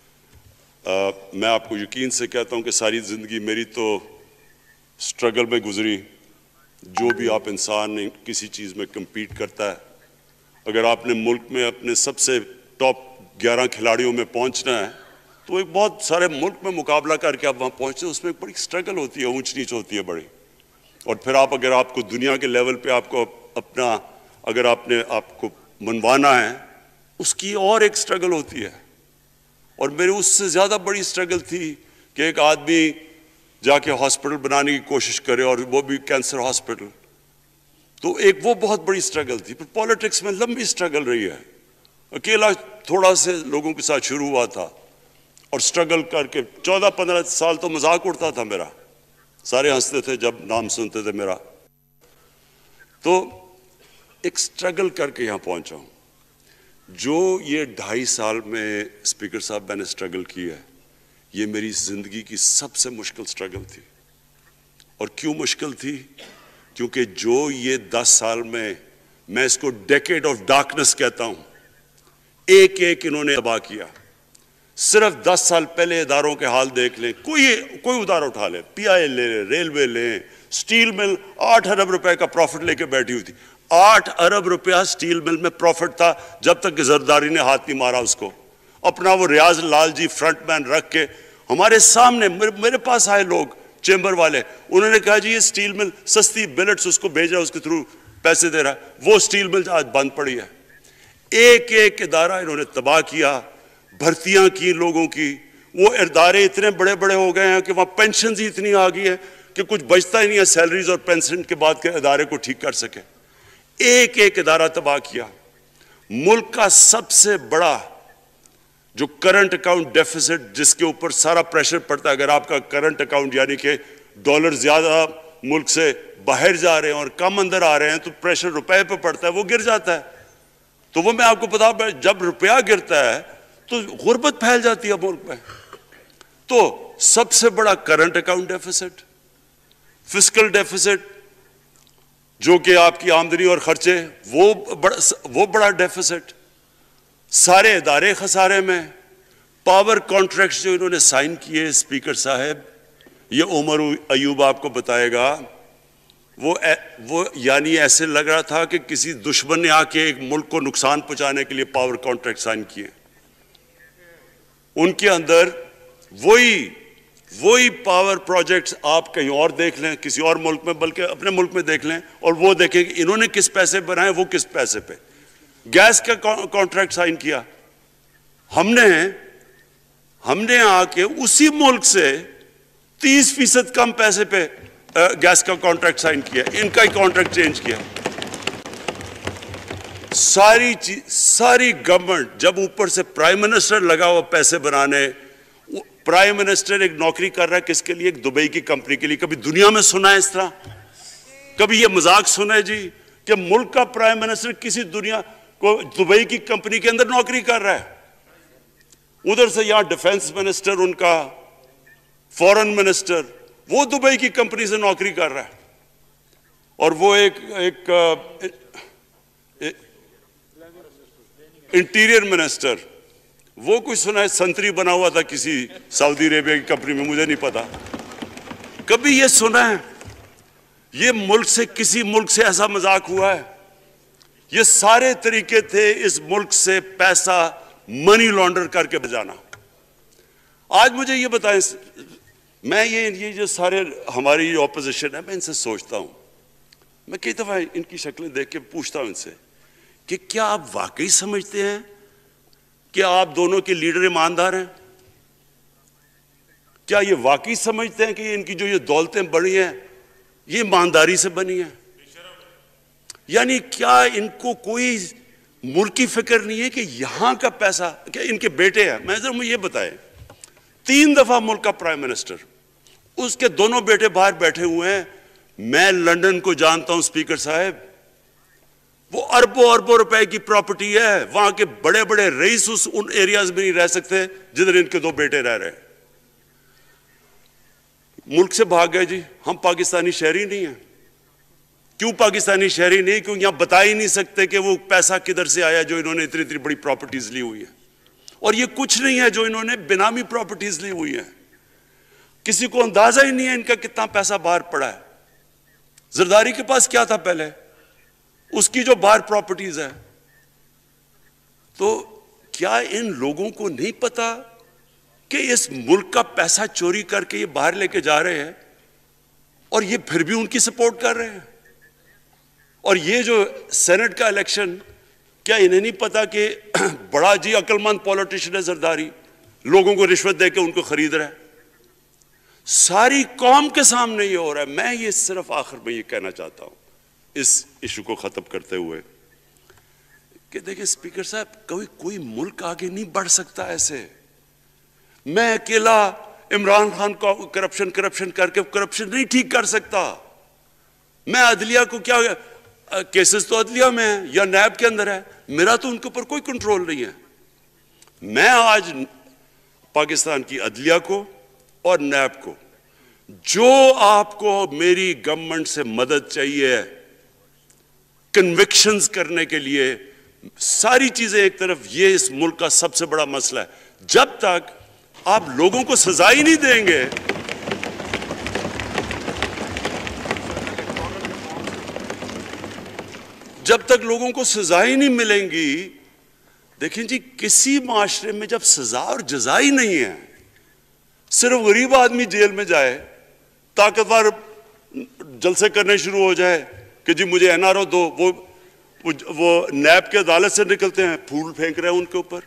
میں آپ کو یقین سے کہتا ہوں کہ ساری زندگی میری تو سٹرگل میں گزری۔ جو بھی آپ انسان کسی چیز میں کمپیٹ کرتا ہے، اگر آپ نے ملک میں اپنے سب سے ٹاپ گیارہ کھلاڑیوں میں پہنچنا ہے تو ایک بہت سارے ملک میں مقابلہ کر کے آپ وہاں پہنچتے ہیں، اس میں ایک بڑی سٹرگل ہوتی ہے، اونچ نیچ ہوتی ہے بڑی۔ اور پھر آپ اگر آپ کو دنیا کے لیول پہ آپ کو اپنا اگر آپ نے آپ کو منوانا ہے، اس کی اور ایک سٹرگل ہوتی ہے۔ اور میرے اس سے زیادہ بڑی سٹرگل تھی کہ ایک آدمی جا کے ہاسپٹل بنانے کی کوشش کرے، اور وہ بھی کینسر ہاسپٹل، تو ایک وہ بہت بڑی سٹرگل تھی۔ پھر پولیٹکس میں لمبی سٹرگل رہی ہے، اکیلا تھوڑا سے لوگوں کے ساتھ شروع ہوا تھا، اور سٹرگل کر کے چودہ پندرہ سال تو مذاق اڑتا تھا میرا، سارے ہنستے تھے جب نام سنتے تھے میرا، تو ایک سٹرگل کر کے یہاں پہنچا ہوں۔ جو یہ ڈھائی سال میں اسپیکر صاحب میں نے سٹرگل کی ہے، یہ میری زندگی کی سب سے مشکل سٹرگل تھی۔ اور کیوں مشکل تھی؟ کیونکہ جو یہ دس سال میں، میں اس کو ڈیکیڈ آف ڈارکنس کہتا ہوں، ایک ایک انہوں نے تباہ کیا۔ صرف دس سال پہلے اداروں کے حال دیکھ لیں، کوئی کوئی ادارہ اٹھا لیں، پی آئی لے لیں، ریلوے لیں، سٹیل مل آٹھ ارب روپے کا پروفٹ لے کے بیٹھی ہوئی تھی۔ آٹھ ارب روپیہ سٹیل مل میں پروفٹ تھا جب تک کہ زرداری نے ہاتھ نہیں مارا اس کو۔ اپنا وہ ریاض لال جی فرنٹ مین رکھ کے ہمارے سامنے، میرے پاس آئے لوگ چیمبر والے، انہوں نے کہا جی یہ سٹیل مل سستی بلٹس اس کو بھیج رہا ہے، اس کے تھرو پیسے دے رہا ہے، وہ سٹیل مل آج بند پڑی ہے۔ ایک ایک ادارہ انہوں نے تباہ کیا، بھرتیاں کی لوگوں کی، وہ ادارے اتنے بڑے بڑے ہو گئے ہیں کہ وہاں پینشنز ہی اتنی آ گئی ہے کہ کچھ بچتا ہی نہیں ہے سیلریز اور پینشن کے بعد کے ادارے کو ٹھیک کر سکے۔ ایک ایک ادارہ تباہ کیا۔ ملک کا سب سے بڑا جو کرنٹ اکاؤنٹ ڈیفیسٹ جس کے اوپر سارا پریشر پڑتا ہے، اگر آپ کا کرنٹ اکاؤنٹ یعنی کہ ڈالر زیادہ ملک سے باہر جا رہے ہیں اور کم اندر آ رہے ہیں تو پریشر روپے پہ پڑتا ہے، وہ گر جاتا ہے. تو وہ میں آپ کو بتا، جب روپیہ گرتا ہے تو غربت پھیل جاتی ہے ملک میں. تو سب سے بڑا current account deficit, fiscal deficit جو کہ آپ کی آمدنی اور خرچے، وہ بڑا وہ بڑا ڈیفیسٹ. سارے ادارے خسارے میں. پاور کانٹریکٹس جو انہوں نے سائن کیے اسپیکر صاحب، یہ عمر ایوب آپ کو بتائے گا، وہ وہ یعنی ایسے لگ رہا تھا کہ کسی دشمن نے آ کے ایک ملک کو نقصان پہنچانے کے لیے پاور کانٹریکٹ سائن کیے. ان کے اندر وہی وہی پاور پروجیکٹس آپ کہیں اور دیکھ لیں کسی اور ملک میں، بلکہ اپنے ملک میں دیکھ لیں اور وہ دیکھیں کہ انہوں نے کس پیسے بنائے، وہ کس پیسے پہ. گیس کا کانٹریکٹ سائن کیا ہم نے ہم نے آ کے اسی ملک سے تیس فیصد کم پیسے پہ گیس کا کانٹریکٹ سائن کیا، ان کا ہی کانٹریکٹ چینج کیا. ساری چیز ساری گورنمنٹ جب اوپر سے پرائم منسٹر لگا ہوا پیسے بنانے، پرائم منسٹر ایک نوکری کر رہا ہے کس کے لیے؟ ایک دبئی کی کمپنی کے لیے. کبھی دنیا میں سنا ہے اس طرح؟ کبھی یہ مذاق سنا ہے جی کہ ملک کا پرائم منسٹر کسی دنیا کو دبئی کی کمپنی کے اندر نوکری کر رہا ہے؟ ادھر سے یہاں ڈیفنس منسٹر ان کا، فورن منسٹر، وہ دبئی کی کمپنی سے نوکری کر رہا ہے. اور وہ ایک ایک انٹیریئر منسٹر، وہ کچھ سنا ہے سنتری بنا ہوا تھا کسی سعودی عربیہ کی کمپنی میں، مجھے نہیں پتا. کبھی یہ سنا ہے یہ ملک سے کسی ملک سے ایسا مذاق ہوا ہے؟ یہ سارے طریقے تھے اس ملک سے پیسہ منی لانڈر کر کے بجانا. آج مجھے یہ بتائیں، میں یہ یہ جو سارے ہماری جو اپوزیشن ہے، میں ان سے سوچتا ہوں، میں کئی دفعہ ان کی شکلیں دیکھ کے پوچھتا ہوں ان سے کہ کیا آپ واقعی سمجھتے ہیں کہ آپ دونوں کے لیڈر ایماندار ہیں؟ کیا یہ واقعی سمجھتے ہیں کہ ان کی جو یہ دولتیں بڑی ہیں یہ ایمانداری سے بنی ہیں؟ یعنی کیا ان کو کوئی ملک کی فکر نہیں ہے کہ یہاں کا پیسہ، کہ ان کے بیٹے ہیں، میں ذرا مجھے یہ بتائیں، تین دفعہ ملک کا پرائم منسٹر، اس کے دونوں بیٹے باہر بیٹھے ہوئے ہیں. میں لنڈن کو جانتا ہوں اسپیکر صاحب، وہ اربوں اربوں روپے کی پراپرٹی ہے، وہاں کے بڑے بڑے رئیس اس ان ایریاز میں نہیں رہ سکتے جدھر ان کے دو بیٹے رہ رہے ہیں. ملک سے بھاگ گئے جی. ہم پاکستانی شہری نہیں ہیں. کیوں پاکستانی شہری نہیں؟ کیوں یہاں بتا ہی نہیں سکتے کہ وہ پیسہ کدھر سے آیا جو انہوں نے اتنی اتنی بڑی پراپرٹیز لی ہوئی ہیں. اور یہ کچھ نہیں ہے جو انہوں نے بنامی پراپرٹیز لی ہوئی ہیں. کسی کو اندازہ ہی نہیں ہے ان کا کتنا پیسہ باہر پڑا ہے. زرداری کے پاس کیا تھا پہلے؟ اس کی جو باہر پراپرٹیز ہے. تو کیا ان لوگوں کو نہیں پتا کہ اس ملک کا پیسہ چوری کر کے یہ باہر لے کے جا رہے ہیں اور یہ پھر بھی ان کی سپورٹ کر رہے ہیں؟ اور یہ جو سینٹ کا الیکشن، کیا انہیں نہیں پتا کہ بڑا جی عقل مند پولیٹیشن ہے زرداری، لوگوں کو رشوت دے کے ان کو خرید رہا ہے؟ ساری قوم کے سامنے یہ ہو رہا ہے. میں یہ صرف آخر میں یہ کہنا چاہتا ہوں اس ایشو کو ختم کرتے ہوئے کہ دیکھیں اسپیکر صاحب، کوئی کوئی ملک آگے نہیں بڑھ سکتا ایسے. میں اکیلا عمران خان کو کرپشن کرپشن کر کے کرپشن نہیں ٹھیک کر سکتا. میں عدلیہ کو کیا، کیسز تو عدلیہ میں ہے یا نیب کے اندر ہے، میرا تو ان کے اوپر کوئی کنٹرول نہیں ہے. میں آج پاکستان کی عدلیہ کو اور نیب کو، جو آپ کو میری گورنمنٹ سے مدد چاہیے کنوکشنز کرنے کے لیے، ساری چیزیں ایک طرف، یہ اس ملک کا سب سے بڑا مسئلہ ہے. جب تک آپ لوگوں کو سزا ہی نہیں دیں گے، جب تک لوگوں کو سزا ہی نہیں ملیں گی. دیکھیں جی، کسی معاشرے میں جب سزا اور جزا ہی نہیں ہے، صرف غریب آدمی جیل میں جائے، طاقتور جلسے کرنے شروع ہو جائے کہ جی مجھے این آر او دو، وہ وہ نیب کے عدالت سے نکلتے ہیں، پھول پھینک رہے ہیں ان کے اوپر.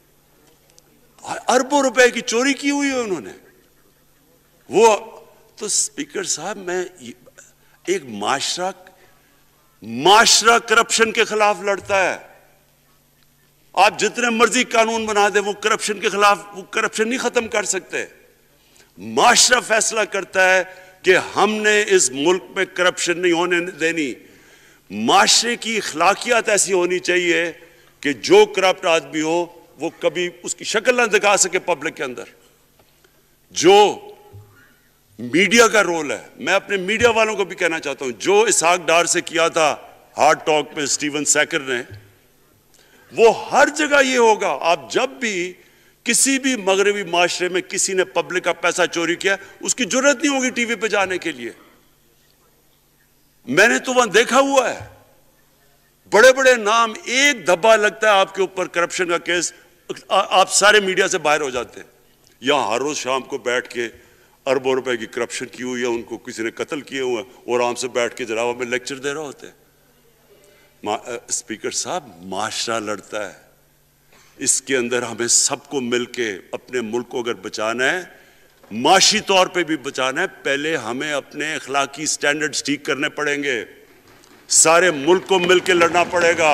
اربوں روپے کی چوری کی ہوئی ہے انہوں نے. وہ تو اسپیکر صاحب، میں ایک معاشرہ معاشرہ کرپشن کے خلاف لڑتا ہے. آپ جتنے مرضی قانون بنا دیں وہ کرپشن کے خلاف وہ کرپشن نہیں ختم کر سکتے. معاشرہ فیصلہ کرتا ہے کہ ہم نے اس ملک میں کرپشن نہیں ہونے دینی. معاشرے کی اخلاقیات ایسی ہونی چاہیے کہ جو کرپٹ آدمی ہو وہ کبھی اس کی شکل نہ دکھا سکے پبلک کے اندر. جو میڈیا کا رول ہے, میں اپنے میڈیا والوں کو بھی کہنا چاہتا ہوں, جو اسحاق ڈار سے کیا تھا ہارڈ ٹاک میں سٹیون سیکر نے, وہ ہر جگہ یہ ہوگا. آپ جب بھی کسی بھی مغربی معاشرے میں کسی نے پبلک کا پیسہ چوری کیا, اس کی جرات نہیں ہوگی ٹی وی پہ جانے کے لیے. میں نے تو وہاں دیکھا ہوا ہے, بڑے بڑے نام, ایک دھبا لگتا ہے آپ کے اوپر کرپشن کا کیس, آپ سارے میڈیا سے باہر ہو جاتے ہیں. یہاں ہر روز شام کو بیٹھ کے اربوں روپے کی کرپشن کی ہوئی ہے, ان کو کسی نے قتل کیے ہوئے ہیں, اور آرام سے بیٹھ کے جناب میں لیکچر دے رہے ہوتے ہیں. اسپیکر صاحب, معاشرہ لڑتا ہے, اس کے اندر ہمیں سب کو مل کے اپنے ملک کو اگر بچانا ہے, معاشی طور پہ بھی بچانا ہے, پہلے ہمیں اپنے اخلاقی سٹینڈرڈز ٹھیک کرنے پڑیں گے. سارے ملک کو مل کے لڑنا پڑے گا.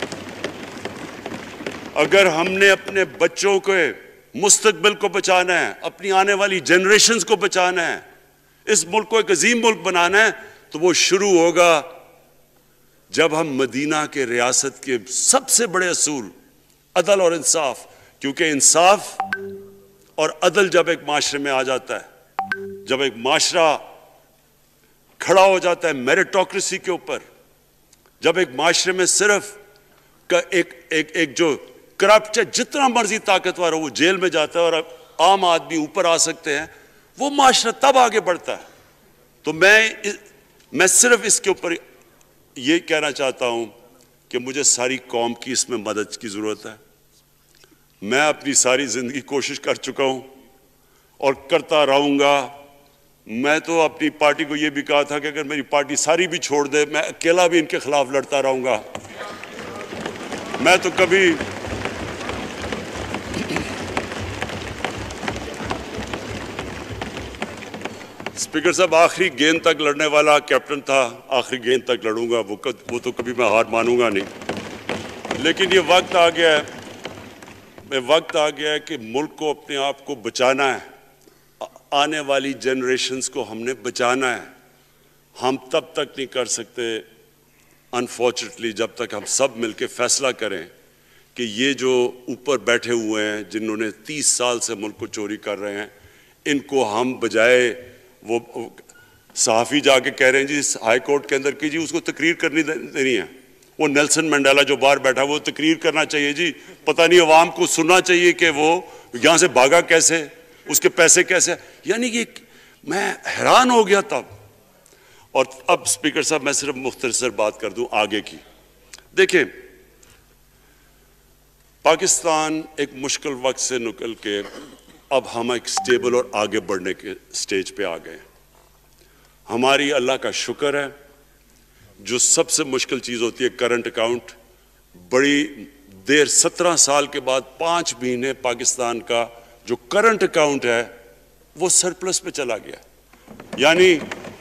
اگر ہم نے اپنے بچوں کے مستقبل کو بچانا ہے, اپنی آنے والی جنریشنز کو بچانا ہے, اس ملک کو ایک عظیم ملک بنانا ہے, تو وہ شروع ہوگا جب ہم مدینہ کے ریاست کے سب سے بڑے اصول عدل اور انصاف, کیونکہ انصاف اور عدل جب ایک معاشرے میں آ جاتا ہے, جب ایک معاشرہ کھڑا ہو جاتا ہے میریٹوکریسی کے اوپر, جب ایک معاشرے میں صرف ایک ایک ایک جو کرپٹ ہے, جتنا مرضی طاقتور ہو وہ جیل میں جاتا ہے اور عام آدمی اوپر آ سکتے ہیں, وہ معاشرہ تب آگے بڑھتا ہے. تو میں میں صرف اس کے اوپر یہ کہنا چاہتا ہوں کہ مجھے ساری قوم کی اس میں مدد کی ضرورت ہے. میں اپنی ساری زندگی کوشش کر چکا ہوں اور کرتا رہوں گا. میں تو اپنی پارٹی کو یہ بھی کہا تھا کہ اگر میری پارٹی ساری بھی چھوڑ دے, میں اکیلا بھی ان کے خلاف لڑتا رہوں گا. میں تو کبھی اسپیکر صاحب آخری گیند تک لڑنے والا کیپٹن تھا, آخری گیند تک لڑوں گا, وہ وہ تو کبھی میں ہار مانوں گا نہیں. لیکن یہ وقت آ گیا ہے, میں وقت آ گیا ہے کہ ملک کو اپنے آپ کو بچانا ہے, آنے والی جنریشنز کو ہم نے بچانا ہے. ہم تب تک نہیں کر سکتے انفارچونیٹلی جب تک ہم سب مل کے فیصلہ کریں کہ یہ جو اوپر بیٹھے ہوئے ہیں جنہوں نے تیس سال سے ملک کو چوری کر رہے ہیں, ان کو ہم بجائے وہ صحافی جا کے کہہ رہے ہیں جی ہائی کورٹ کے اندر کی جی اس کو تقریر کرنی دینی ہے, وہ نیلسن منڈیلا جو باہر بیٹھا وہ تقریر کرنا چاہیے جی, پتہ نہیں عوام کو سننا چاہیے کہ وہ یہاں سے بھاگا کیسے, اس کے پیسے کیسے. یعنی کہ میں حیران ہو گیا تب. اور اب اسپیکر صاحب میں صرف مختصر بات کر دوں آگے کی. دیکھیں, پاکستان ایک مشکل وقت سے نکل کے اب ہم ایک سٹیبل اور آگے بڑھنے کے سٹیج پہ آ گئے. ہماری اللہ کا شکر ہے, جو سب سے مشکل چیز ہوتی ہے کرنٹ اکاؤنٹ, بڑی دیر سترہ سال کے بعد پانچ مہینے پاکستان کا جو کرنٹ اکاؤنٹ ہے وہ سرپلس پہ چلا گیا. یعنی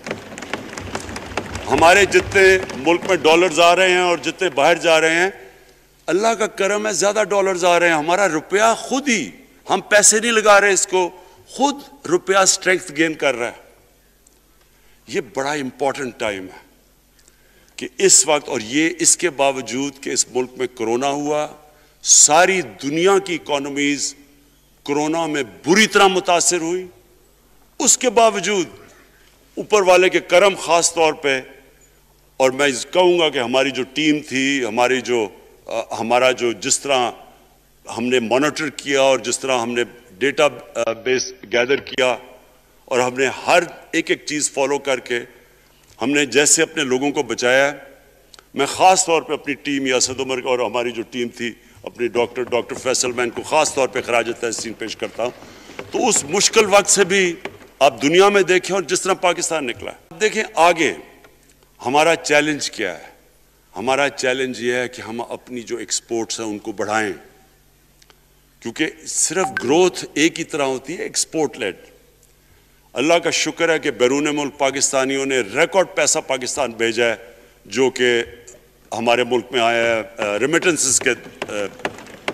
ہمارے جتنے ملک میں ڈالرز آ رہے ہیں اور جتنے باہر جا رہے ہیں, اللہ کا کرم ہے زیادہ ڈالرز آ رہے ہیں. ہمارا روپیہ خود ہی, ہم پیسے نہیں لگا رہے اس کو, خود روپیہ سٹرینگتھ گین کر رہا ہے. یہ بڑا امپورٹنٹ ٹائم ہے کہ اس وقت, اور یہ اس کے باوجود کہ اس ملک میں کرونا ہوا, ساری دنیا کی اکانومیز کرونا میں بری طرح متاثر ہوئی, اس کے باوجود اوپر والے کے کرم خاص طور پہ, اور میں کہوں گا کہ ہماری جو ٹیم تھی, ہماری جو ہمارا جو جس طرح ہم نے مانیٹر کیا اور جس طرح ہم نے ڈیٹا بیس گیدر کیا اور ہم نے ہر ایک ایک چیز فالو کر کے ہم نے جیسے اپنے لوگوں کو بچایا ہے. میں خاص طور پہ اپنی ٹیم یا اسد عمر اور ہماری جو ٹیم تھی اپنی ڈاکٹر ڈاکٹر فیصل, میں ان کو خاص طور پہ خراج تحسین پیش کرتا ہوں. تو اس مشکل وقت سے بھی آپ دنیا میں دیکھیں اور جس طرح پاکستان نکلا ہے. دیکھیں آگے ہمارا چیلنج کیا ہے. ہمارا چیلنج یہ ہے کہ ہم اپنی جو ایکسپورٹس ہیں ان کو بڑھائیں, کیونکہ صرف گروتھ ایک ہی طرح ہوتی ہے, ایکسپورٹ لیڈ. اللہ کا شکر ہے کہ بیرون ملک پاکستانیوں نے ریکارڈ پیسہ پاکستان بھیجا ہے جو کہ ہمارے ملک میں آیا ہے ریمیٹنسز کے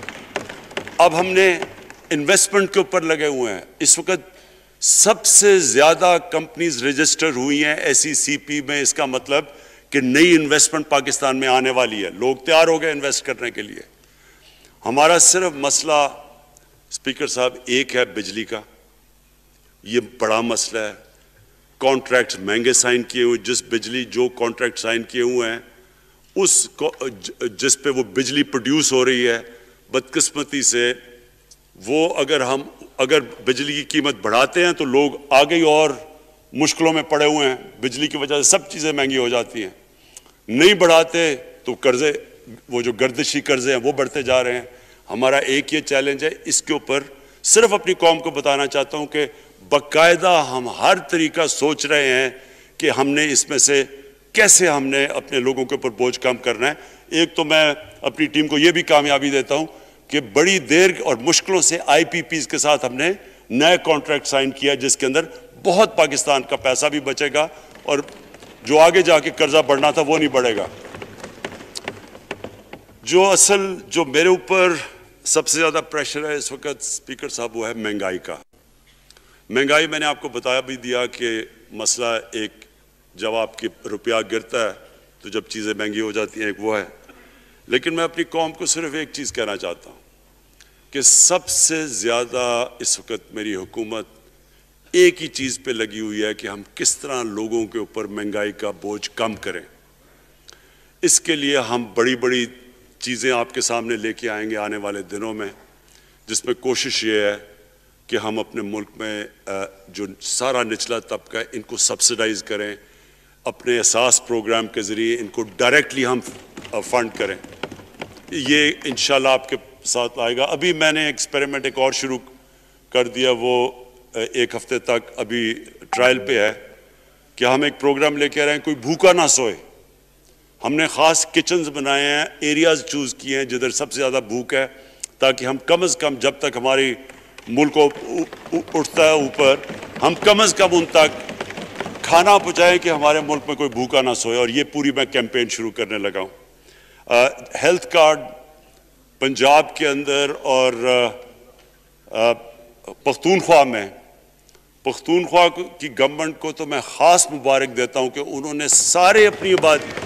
اب ہم نے انویسٹمنٹ کے اوپر لگے ہوئے ہیں. اس وقت سب سے زیادہ کمپنیز رجسٹر ہوئی ہیں ایس ای سی پی میں. اس کا مطلب کہ نئی انویسٹمنٹ پاکستان میں آنے والی ہے. لوگ تیار ہو گئے انویسٹ کرنے کے لیے. ہمارا صرف مسئلہ اسپیکر صاحب ایک ہے بجلی کا. یہ بڑا مسئلہ ہے. کانٹریکٹ مہنگے سائن کیے ہوئے, جس بجلی جو کانٹریکٹ سائن کیے ہوئے ہیں اس کو جس پہ وہ بجلی پروڈیوس ہو رہی ہے, بدقسمتی سے وہ اگر ہم اگر بجلی کی قیمت بڑھاتے ہیں تو لوگ آگے ہی اور مشکلوں میں پڑے ہوئے ہیں. بجلی کی وجہ سے سب چیزیں مہنگی ہو جاتی ہیں. نہیں بڑھاتے تو قرضے, وہ جو گردشی قرضے ہیں وہ بڑھتے جا رہے ہیں. ہمارا ایک یہ چیلنج ہے. اس کے اوپر صرف اپنی قوم کو بتانا چاہتا ہوں کہ باقاعدہ ہم ہر طریقہ سوچ رہے ہیں کہ ہم نے اس میں سے کیسے ہم نے اپنے لوگوں کے اوپر بوجھ کم کرنا ہے. ایک تو میں اپنی ٹیم کو یہ بھی کامیابی دیتا ہوں کہ بڑی دیر اور مشکلوں سے آئی پی پیز کے ساتھ ہم نے نئے کانٹریکٹ سائن کیا, جس کے اندر بہت پاکستان کا پیسہ بھی بچے گا اور جو آگے جا کے قرضہ بڑھنا تھا وہ نہیں بڑھے گا. جو اصل جو میرے اوپر سب سے زیادہ پریشر ہے اس وقت اسپیکر صاحب وہ ہے مہنگائی کا. مہنگائی میں نے آپ کو بتایا بھی دیا کہ مسئلہ ایک جب آپ کی روپیہ گرتا ہے تو جب چیزیں مہنگی ہو جاتی ہیں ایک وہ ہے. لیکن میں اپنی قوم کو صرف ایک چیز کہنا چاہتا ہوں کہ سب سے زیادہ اس وقت میری حکومت ایک ہی چیز پہ لگی ہوئی ہے کہ ہم کس طرح لوگوں کے اوپر مہنگائی کا بوجھ کم کریں. اس کے لیے ہم بڑی بڑی چیزیں آپ کے سامنے لے کے آئیں گے آنے والے دنوں میں, جس میں کوشش یہ ہے کہ ہم اپنے ملک میں جو سارا نچلا طبقہ ہے ان کو سبسڈائز کریں, اپنے اساس پروگرام کے ذریعے ان کو ڈائریکٹلی ہم فنڈ کریں. یہ انشاءاللہ آپ کے ساتھ آئے گا. ابھی میں نے ایکسپیریمنٹ ایک اور شروع کر دیا, وہ ایک ہفتے تک ابھی ٹرائل پہ ہے کہ ہم ایک پروگرام لے کے آ رہے ہیں کوئی بھوکا نہ سوئے. ہم نے خاص کچنز بنائے ہیں, ایریاز چوز کیے ہیں جدھر سب سے زیادہ بھوک ہے, تاکہ ہم کم از کم جب تک ہماری ملک اٹھتا ہے اوپر, ہم کم از کم ان تک کھانا پہنچائیں کہ ہمارے ملک میں کوئی بھوکا نہ سوئے. اور یہ پوری میں کیمپین شروع کرنے لگا ہوں. ہیلتھ کارڈ پنجاب کے اندر اور پختونخوا میں, پختونخوا کی گورنمنٹ کو تو میں خاص مبارک دیتا ہوں کہ انہوں نے سارے اپنی آبادی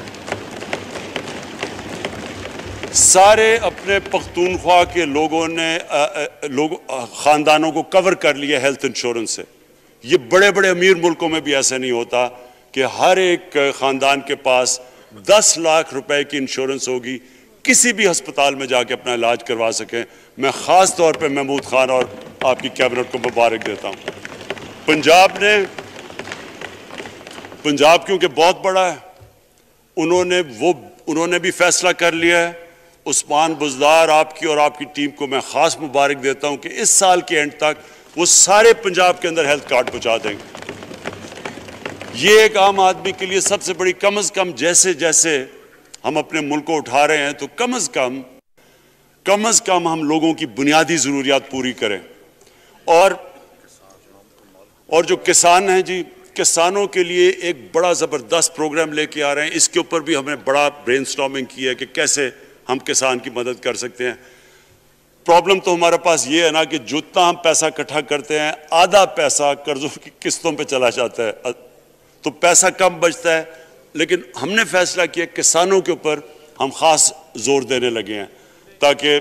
سارے اپنے پختونخوا کے لوگوں نے لوگ خاندانوں کو کور کر لیا ہیلتھ انشورنس سے. یہ بڑے بڑے امیر ملکوں میں بھی ایسا نہیں ہوتا کہ ہر ایک خاندان کے پاس دس لاکھ روپے کی انشورنس ہوگی, کسی بھی ہسپتال میں جا کے اپنا علاج کروا سکیں. میں خاص طور پہ محمود خان اور آپ کی کیبنٹ کو مبارک دیتا ہوں. پنجاب نے پنجاب کیونکہ بہت بڑا ہے, انہوں نے وہ انہوں نے بھی فیصلہ کر لیا ہے. عثمان بزدار آپ کی اور آپ کی ٹیم کو میں خاص مبارک دیتا ہوں کہ اس سال کے اینڈ تک وہ سارے پنجاب کے اندر ہیلتھ کارڈ پہنچا دیں گے. یہ ایک عام آدمی کے لیے سب سے بڑی, کم از کم جیسے جیسے ہم اپنے ملک کو اٹھا رہے ہیں تو کم از کم کم از کم ہم لوگوں کی بنیادی ضروریات پوری کریں. اور اور جو کسان ہیں جی, کسانوں کے لیے ایک بڑا زبردست پروگرام لے کے آ رہے ہیں. اس کے اوپر بھی ہم نے بڑا برین سٹارمنگ کی ہے کہ کیسے ہم کسان کی مدد کر سکتے ہیں. پرابلم تو ہمارے پاس یہ ہے نا کہ جتنا ہم پیسہ اکٹھا کرتے ہیں آدھا پیسہ قرضوں کی قسطوں پہ چلا جاتا ہے, تو پیسہ کم بچتا ہے. لیکن ہم نے فیصلہ کیا کسانوں کے اوپر ہم خاص زور دینے لگے ہیں تاکہ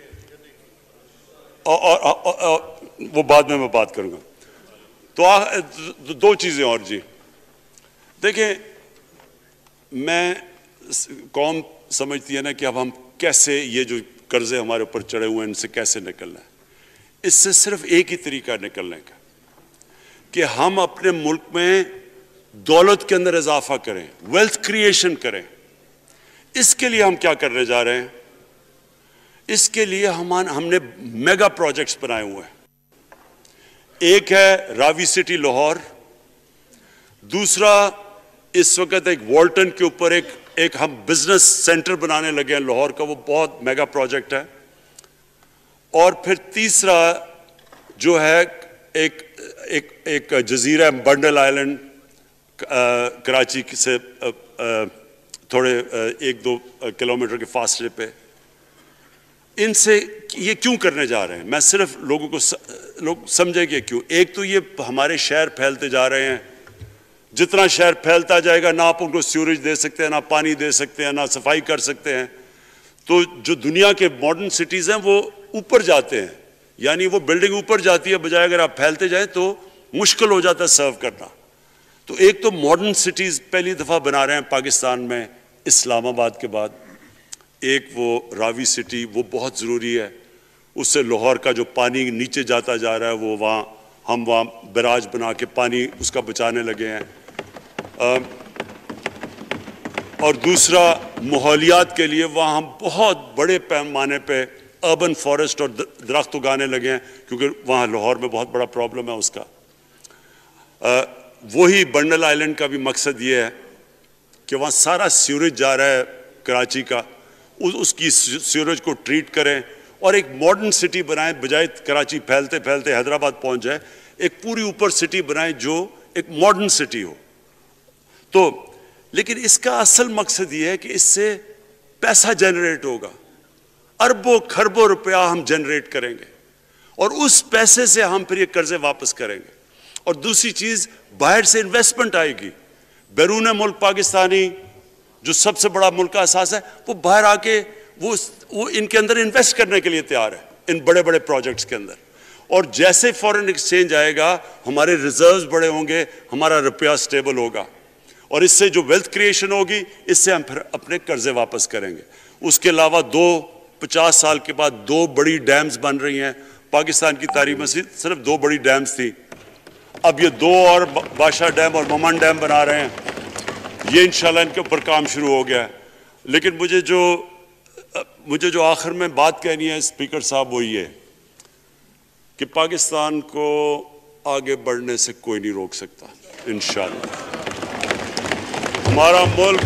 اور, اور, اور وہ بعد میں میں بات کروں گا. تو دو چیزیں اور جی, دیکھیں میں قوم سمجھتی ہے نا کہ اب ہم کیسے یہ جو قرضے ہمارے اوپر چڑھے ہوئے ہیں ان سے کیسے نکلنا ہے. اس سے صرف ایک ہی طریقہ نکلنے کا کہ ہم اپنے ملک میں دولت کے اندر اضافہ کریں, ویلتھ کریشن کریں. اس کے لیے ہم کیا کرنے جا رہے ہیں؟ اس کے لیے ہم ہم نے میگا پروجیکٹس بنائے ہوئے ہیں. ایک ہے راوی سٹی لاہور, دوسرا اس وقت ایک والٹن کے اوپر ایک ایک ہم بزنس سینٹر بنانے لگے ہیں لاہور کا, وہ بہت میگا پروجیکٹ ہے. اور پھر تیسرا جو ہے ایک ایک ایک جزیرہ بنڈل آئلینڈ کراچی سے تھوڑے ایک دو کلومیٹر کے فاصلے پہ. ان سے یہ کیوں کرنے جا رہے ہیں؟ میں صرف لوگوں کو لوگ سمجھیں کہ کیوں. ایک تو یہ ہمارے شہر پھیلتے جا رہے ہیں. جتنا شہر پھیلتا جائے گا نہ آپ ان کو سیوریج دے سکتے ہیں، نہ پانی دے سکتے ہیں، نہ صفائی کر سکتے ہیں. تو جو دنیا کے ماڈرن سٹیز ہیں وہ اوپر جاتے ہیں، یعنی وہ بلڈنگ اوپر جاتی ہے، بجائے اگر آپ پھیلتے جائیں تو مشکل ہو جاتا ہے سرو کرنا. تو ایک تو ماڈرن سٹیز پہلی دفعہ بنا رہے ہیں پاکستان میں اسلام آباد کے بعد. ایک وہ راوی سٹی، وہ بہت ضروری ہے. اس سے لاہور کا جو پانی نیچے جاتا جا رہا ہے وہ وہاں ہم وہاں براج بنا کے پانی اس کا بچانے لگے ہیں. اور دوسرا ماحولیات کے لیے وہاں ہم بہت بڑے پیمانے پہ اربن فارسٹ اور درخت اگانے لگے ہیں، کیونکہ وہاں لاہور میں بہت بڑا پرابلم ہے اس کا. وہی بنڈل آئلینڈ کا بھی مقصد یہ ہے کہ وہاں سارا سیوریج جا رہا ہے کراچی کا، اس کی سیوریج کو ٹریٹ کریں اور ایک ماڈرن سٹی بنائیں، بجائے کراچی پھیلتے پھیلتے حیدرآباد پہنچ جائے. ایک پوری اوپر سٹی بنائیں جو ایک ماڈرن سٹی ہو. تو لیکن اس کا اصل مقصد یہ ہے کہ اس سے پیسہ جنریٹ ہوگا، اربوں کھربوں روپیہ ہم جنریٹ کریں گے اور اس پیسے سے ہم پھر یہ قرضے واپس کریں گے. اور دوسری چیز، باہر سے انویسٹمنٹ آئے گی. بیرون ملک پاکستانی جو سب سے بڑا ملک کا اساس ہے وہ باہر آ کے وہ وہ ان کے اندر انویسٹ کرنے کے لیے تیار ہے، ان بڑے بڑے پروجیکٹس کے اندر. اور جیسے فورن ایکسچینج آئے گا ہمارے ریزروز بڑے ہوں گے، ہمارا روپیہ سٹیبل ہوگا اور اس سے جو ویلتھ کریشن ہوگی اس سے ہم پھر اپنے قرضے واپس کریں گے. اس کے علاوہ دو پچاس سال کے بعد دو بڑی ڈیمز بن رہی ہیں. پاکستان کی تاریخ میں صرف دو بڑی ڈیمز تھی، اب یہ دو اور بادشاہ ڈیم اور ممن ڈیم بنا رہے ہیں. یہ انشاءاللہ ان کے اوپر کام شروع ہو گیا ہے. لیکن مجھے جو مجھے جو آخر میں بات کہنی ہے اسپیکر صاحب وہ یہ کہ پاکستان کو آگے بڑھنے سے کوئی نہیں روک سکتا انشاءاللہ. ہمارا ملک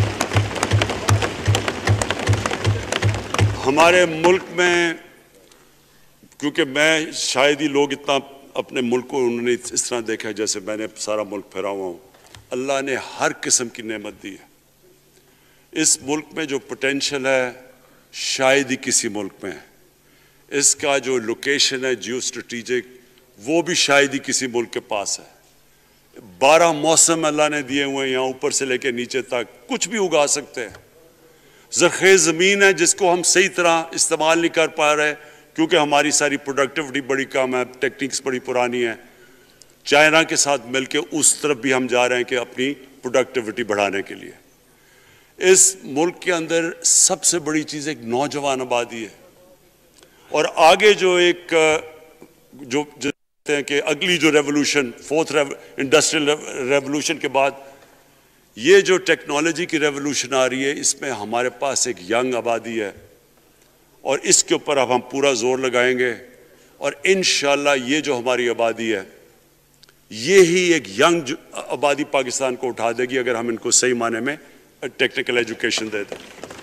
ہمارے ملک میں، کیونکہ میں شاید ہی لوگ اتنا اپنے ملک کو انہوں نے اس طرح دیکھا ہے جیسے میں نے سارا ملک پھیرا ہوا ہوں. اللہ نے ہر قسم کی نعمت دی ہے. اس ملک میں جو پوٹینشل ہے شاید ہی کسی ملک میں ہے. اس کا جو لوکیشن ہے جیو اسٹریٹجک وہ بھی شاید ہی کسی ملک کے پاس ہے. بارہ موسم اللہ نے دیے ہوئے ہیں، یہاں اوپر سے لے کے نیچے تک کچھ بھی اگا سکتے ہیں. زرخیز زمین ہے جس کو ہم صحیح طرح استعمال نہیں کر پا رہے کیونکہ ہماری ساری پروڈکٹیوٹی بڑی کم ہے، ٹیکنیکس بڑی پرانی ہیں. چائنا کے ساتھ مل کے اس طرف بھی ہم جا رہے ہیں کہ اپنی پروڈکٹیوٹی بڑھانے کے لیے. اس ملک کے اندر سب سے بڑی چیز ایک نوجوان آبادی ہے. اور آگے جو ایک جو کہتے ہیں کہ اگلی جو ریولوشن، فورتھ انڈسٹریل ریولوشن کے بعد یہ جو ٹیکنالوجی کی ریولوشن آ رہی ہے، اس میں ہمارے پاس ایک ینگ آبادی ہے اور اس کے اوپر اب ہم پورا زور لگائیں گے. اور انشاءاللہ یہ جو ہماری آبادی ہے یہی ایک ینگ آبادی پاکستان کو اٹھا دے گی اگر ہم ان کو صحیح معنی میں ٹیکنیکل ایجوکیشن دے دیں.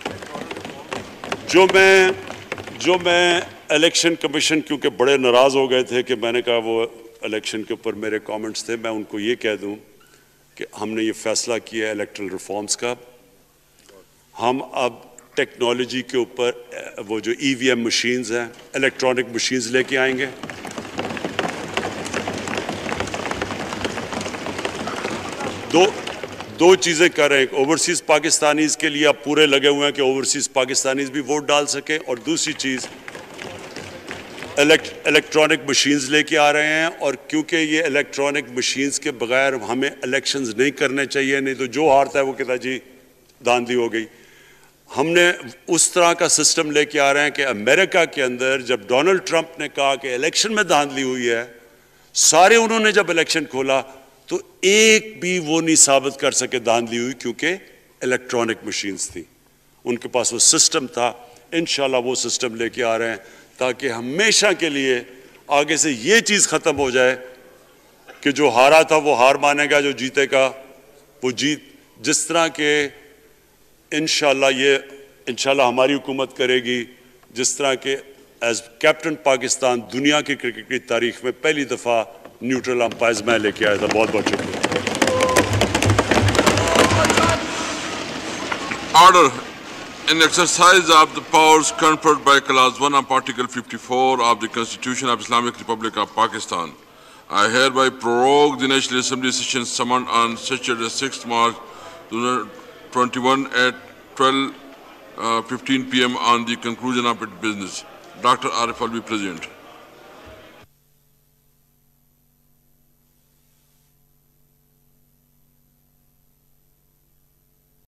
جو میں جو میں الیکشن کمیشن کیونکہ بڑے ناراض ہو گئے تھے کہ میں نے کہا وہ الیکشن کے اوپر میرے کامنٹس تھے، میں ان کو یہ کہہ دوں کہ ہم نے یہ فیصلہ کیا ہے الیکٹرل ریفارمز کا. ہم اب ٹیکنالوجی کے اوپر وہ جو ای وی ایم مشینز ہیں، الیکٹرانک مشینز لے کے آئیں گے. دو دو چیزیں کر رہے ہیں. اوورسیز پاکستانیز کے لیے اب پورے لگے ہوئے ہیں کہ اوورسیز پاکستانیز بھی ووٹ ڈال سکیں. اور دوسری چیز الیکٹرانک مشینز لے کے آ رہے ہیں. اور کیونکہ یہ الیکٹرانک مشینز کے بغیر ہمیں الیکشنز نہیں کرنے چاہیے، نہیں تو جو ہارتا ہے وہ کہتا جی داندلی ہو گئی. ہم نے اس طرح کا سسٹم لے کے آ رہے ہیں کہ امریکہ کے اندر جب ڈونلڈ ٹرمپ نے کہا کہ الیکشن میں داندلی ہوئی ہے، سارے انہوں نے جب الیکشن کھولا تو ایک بھی وہ نہیں ثابت کر سکے داندلی ہوئی کیونکہ الیکٹرانک مشینز تھی، ان کے پاس وہ سسٹم تھا. انشاءاللہ وہ سسٹم لے کے آ رہے ہیں تاکہ ہمیشہ کے لیے آگے سے یہ چیز ختم ہو جائے کہ جو ہارا تھا وہ ہار مانے گا، جو جیتے گا وہ جیت. جس طرح کہ انشاءاللہ یہ انشاءاللہ ہماری حکومت کرے گی، جس طرح کہ ایز کیپٹن پاکستان دنیا کی کرکٹ کی تاریخ میں پہلی دفعہ نیوٹرل امپائرز میں لے کے آیا تھا. بہت بہت شکریہ. Order. In exercise of the powers conferred by Clause one of Article fifty-four of the Constitution of Islamic Republic of Pakistan, I hereby prorogue the National Assembly session summoned on Saturday, sixth March twenty twenty-one at twelve fifteen p m on the conclusion of its business. Doctor Arif Alvi, President.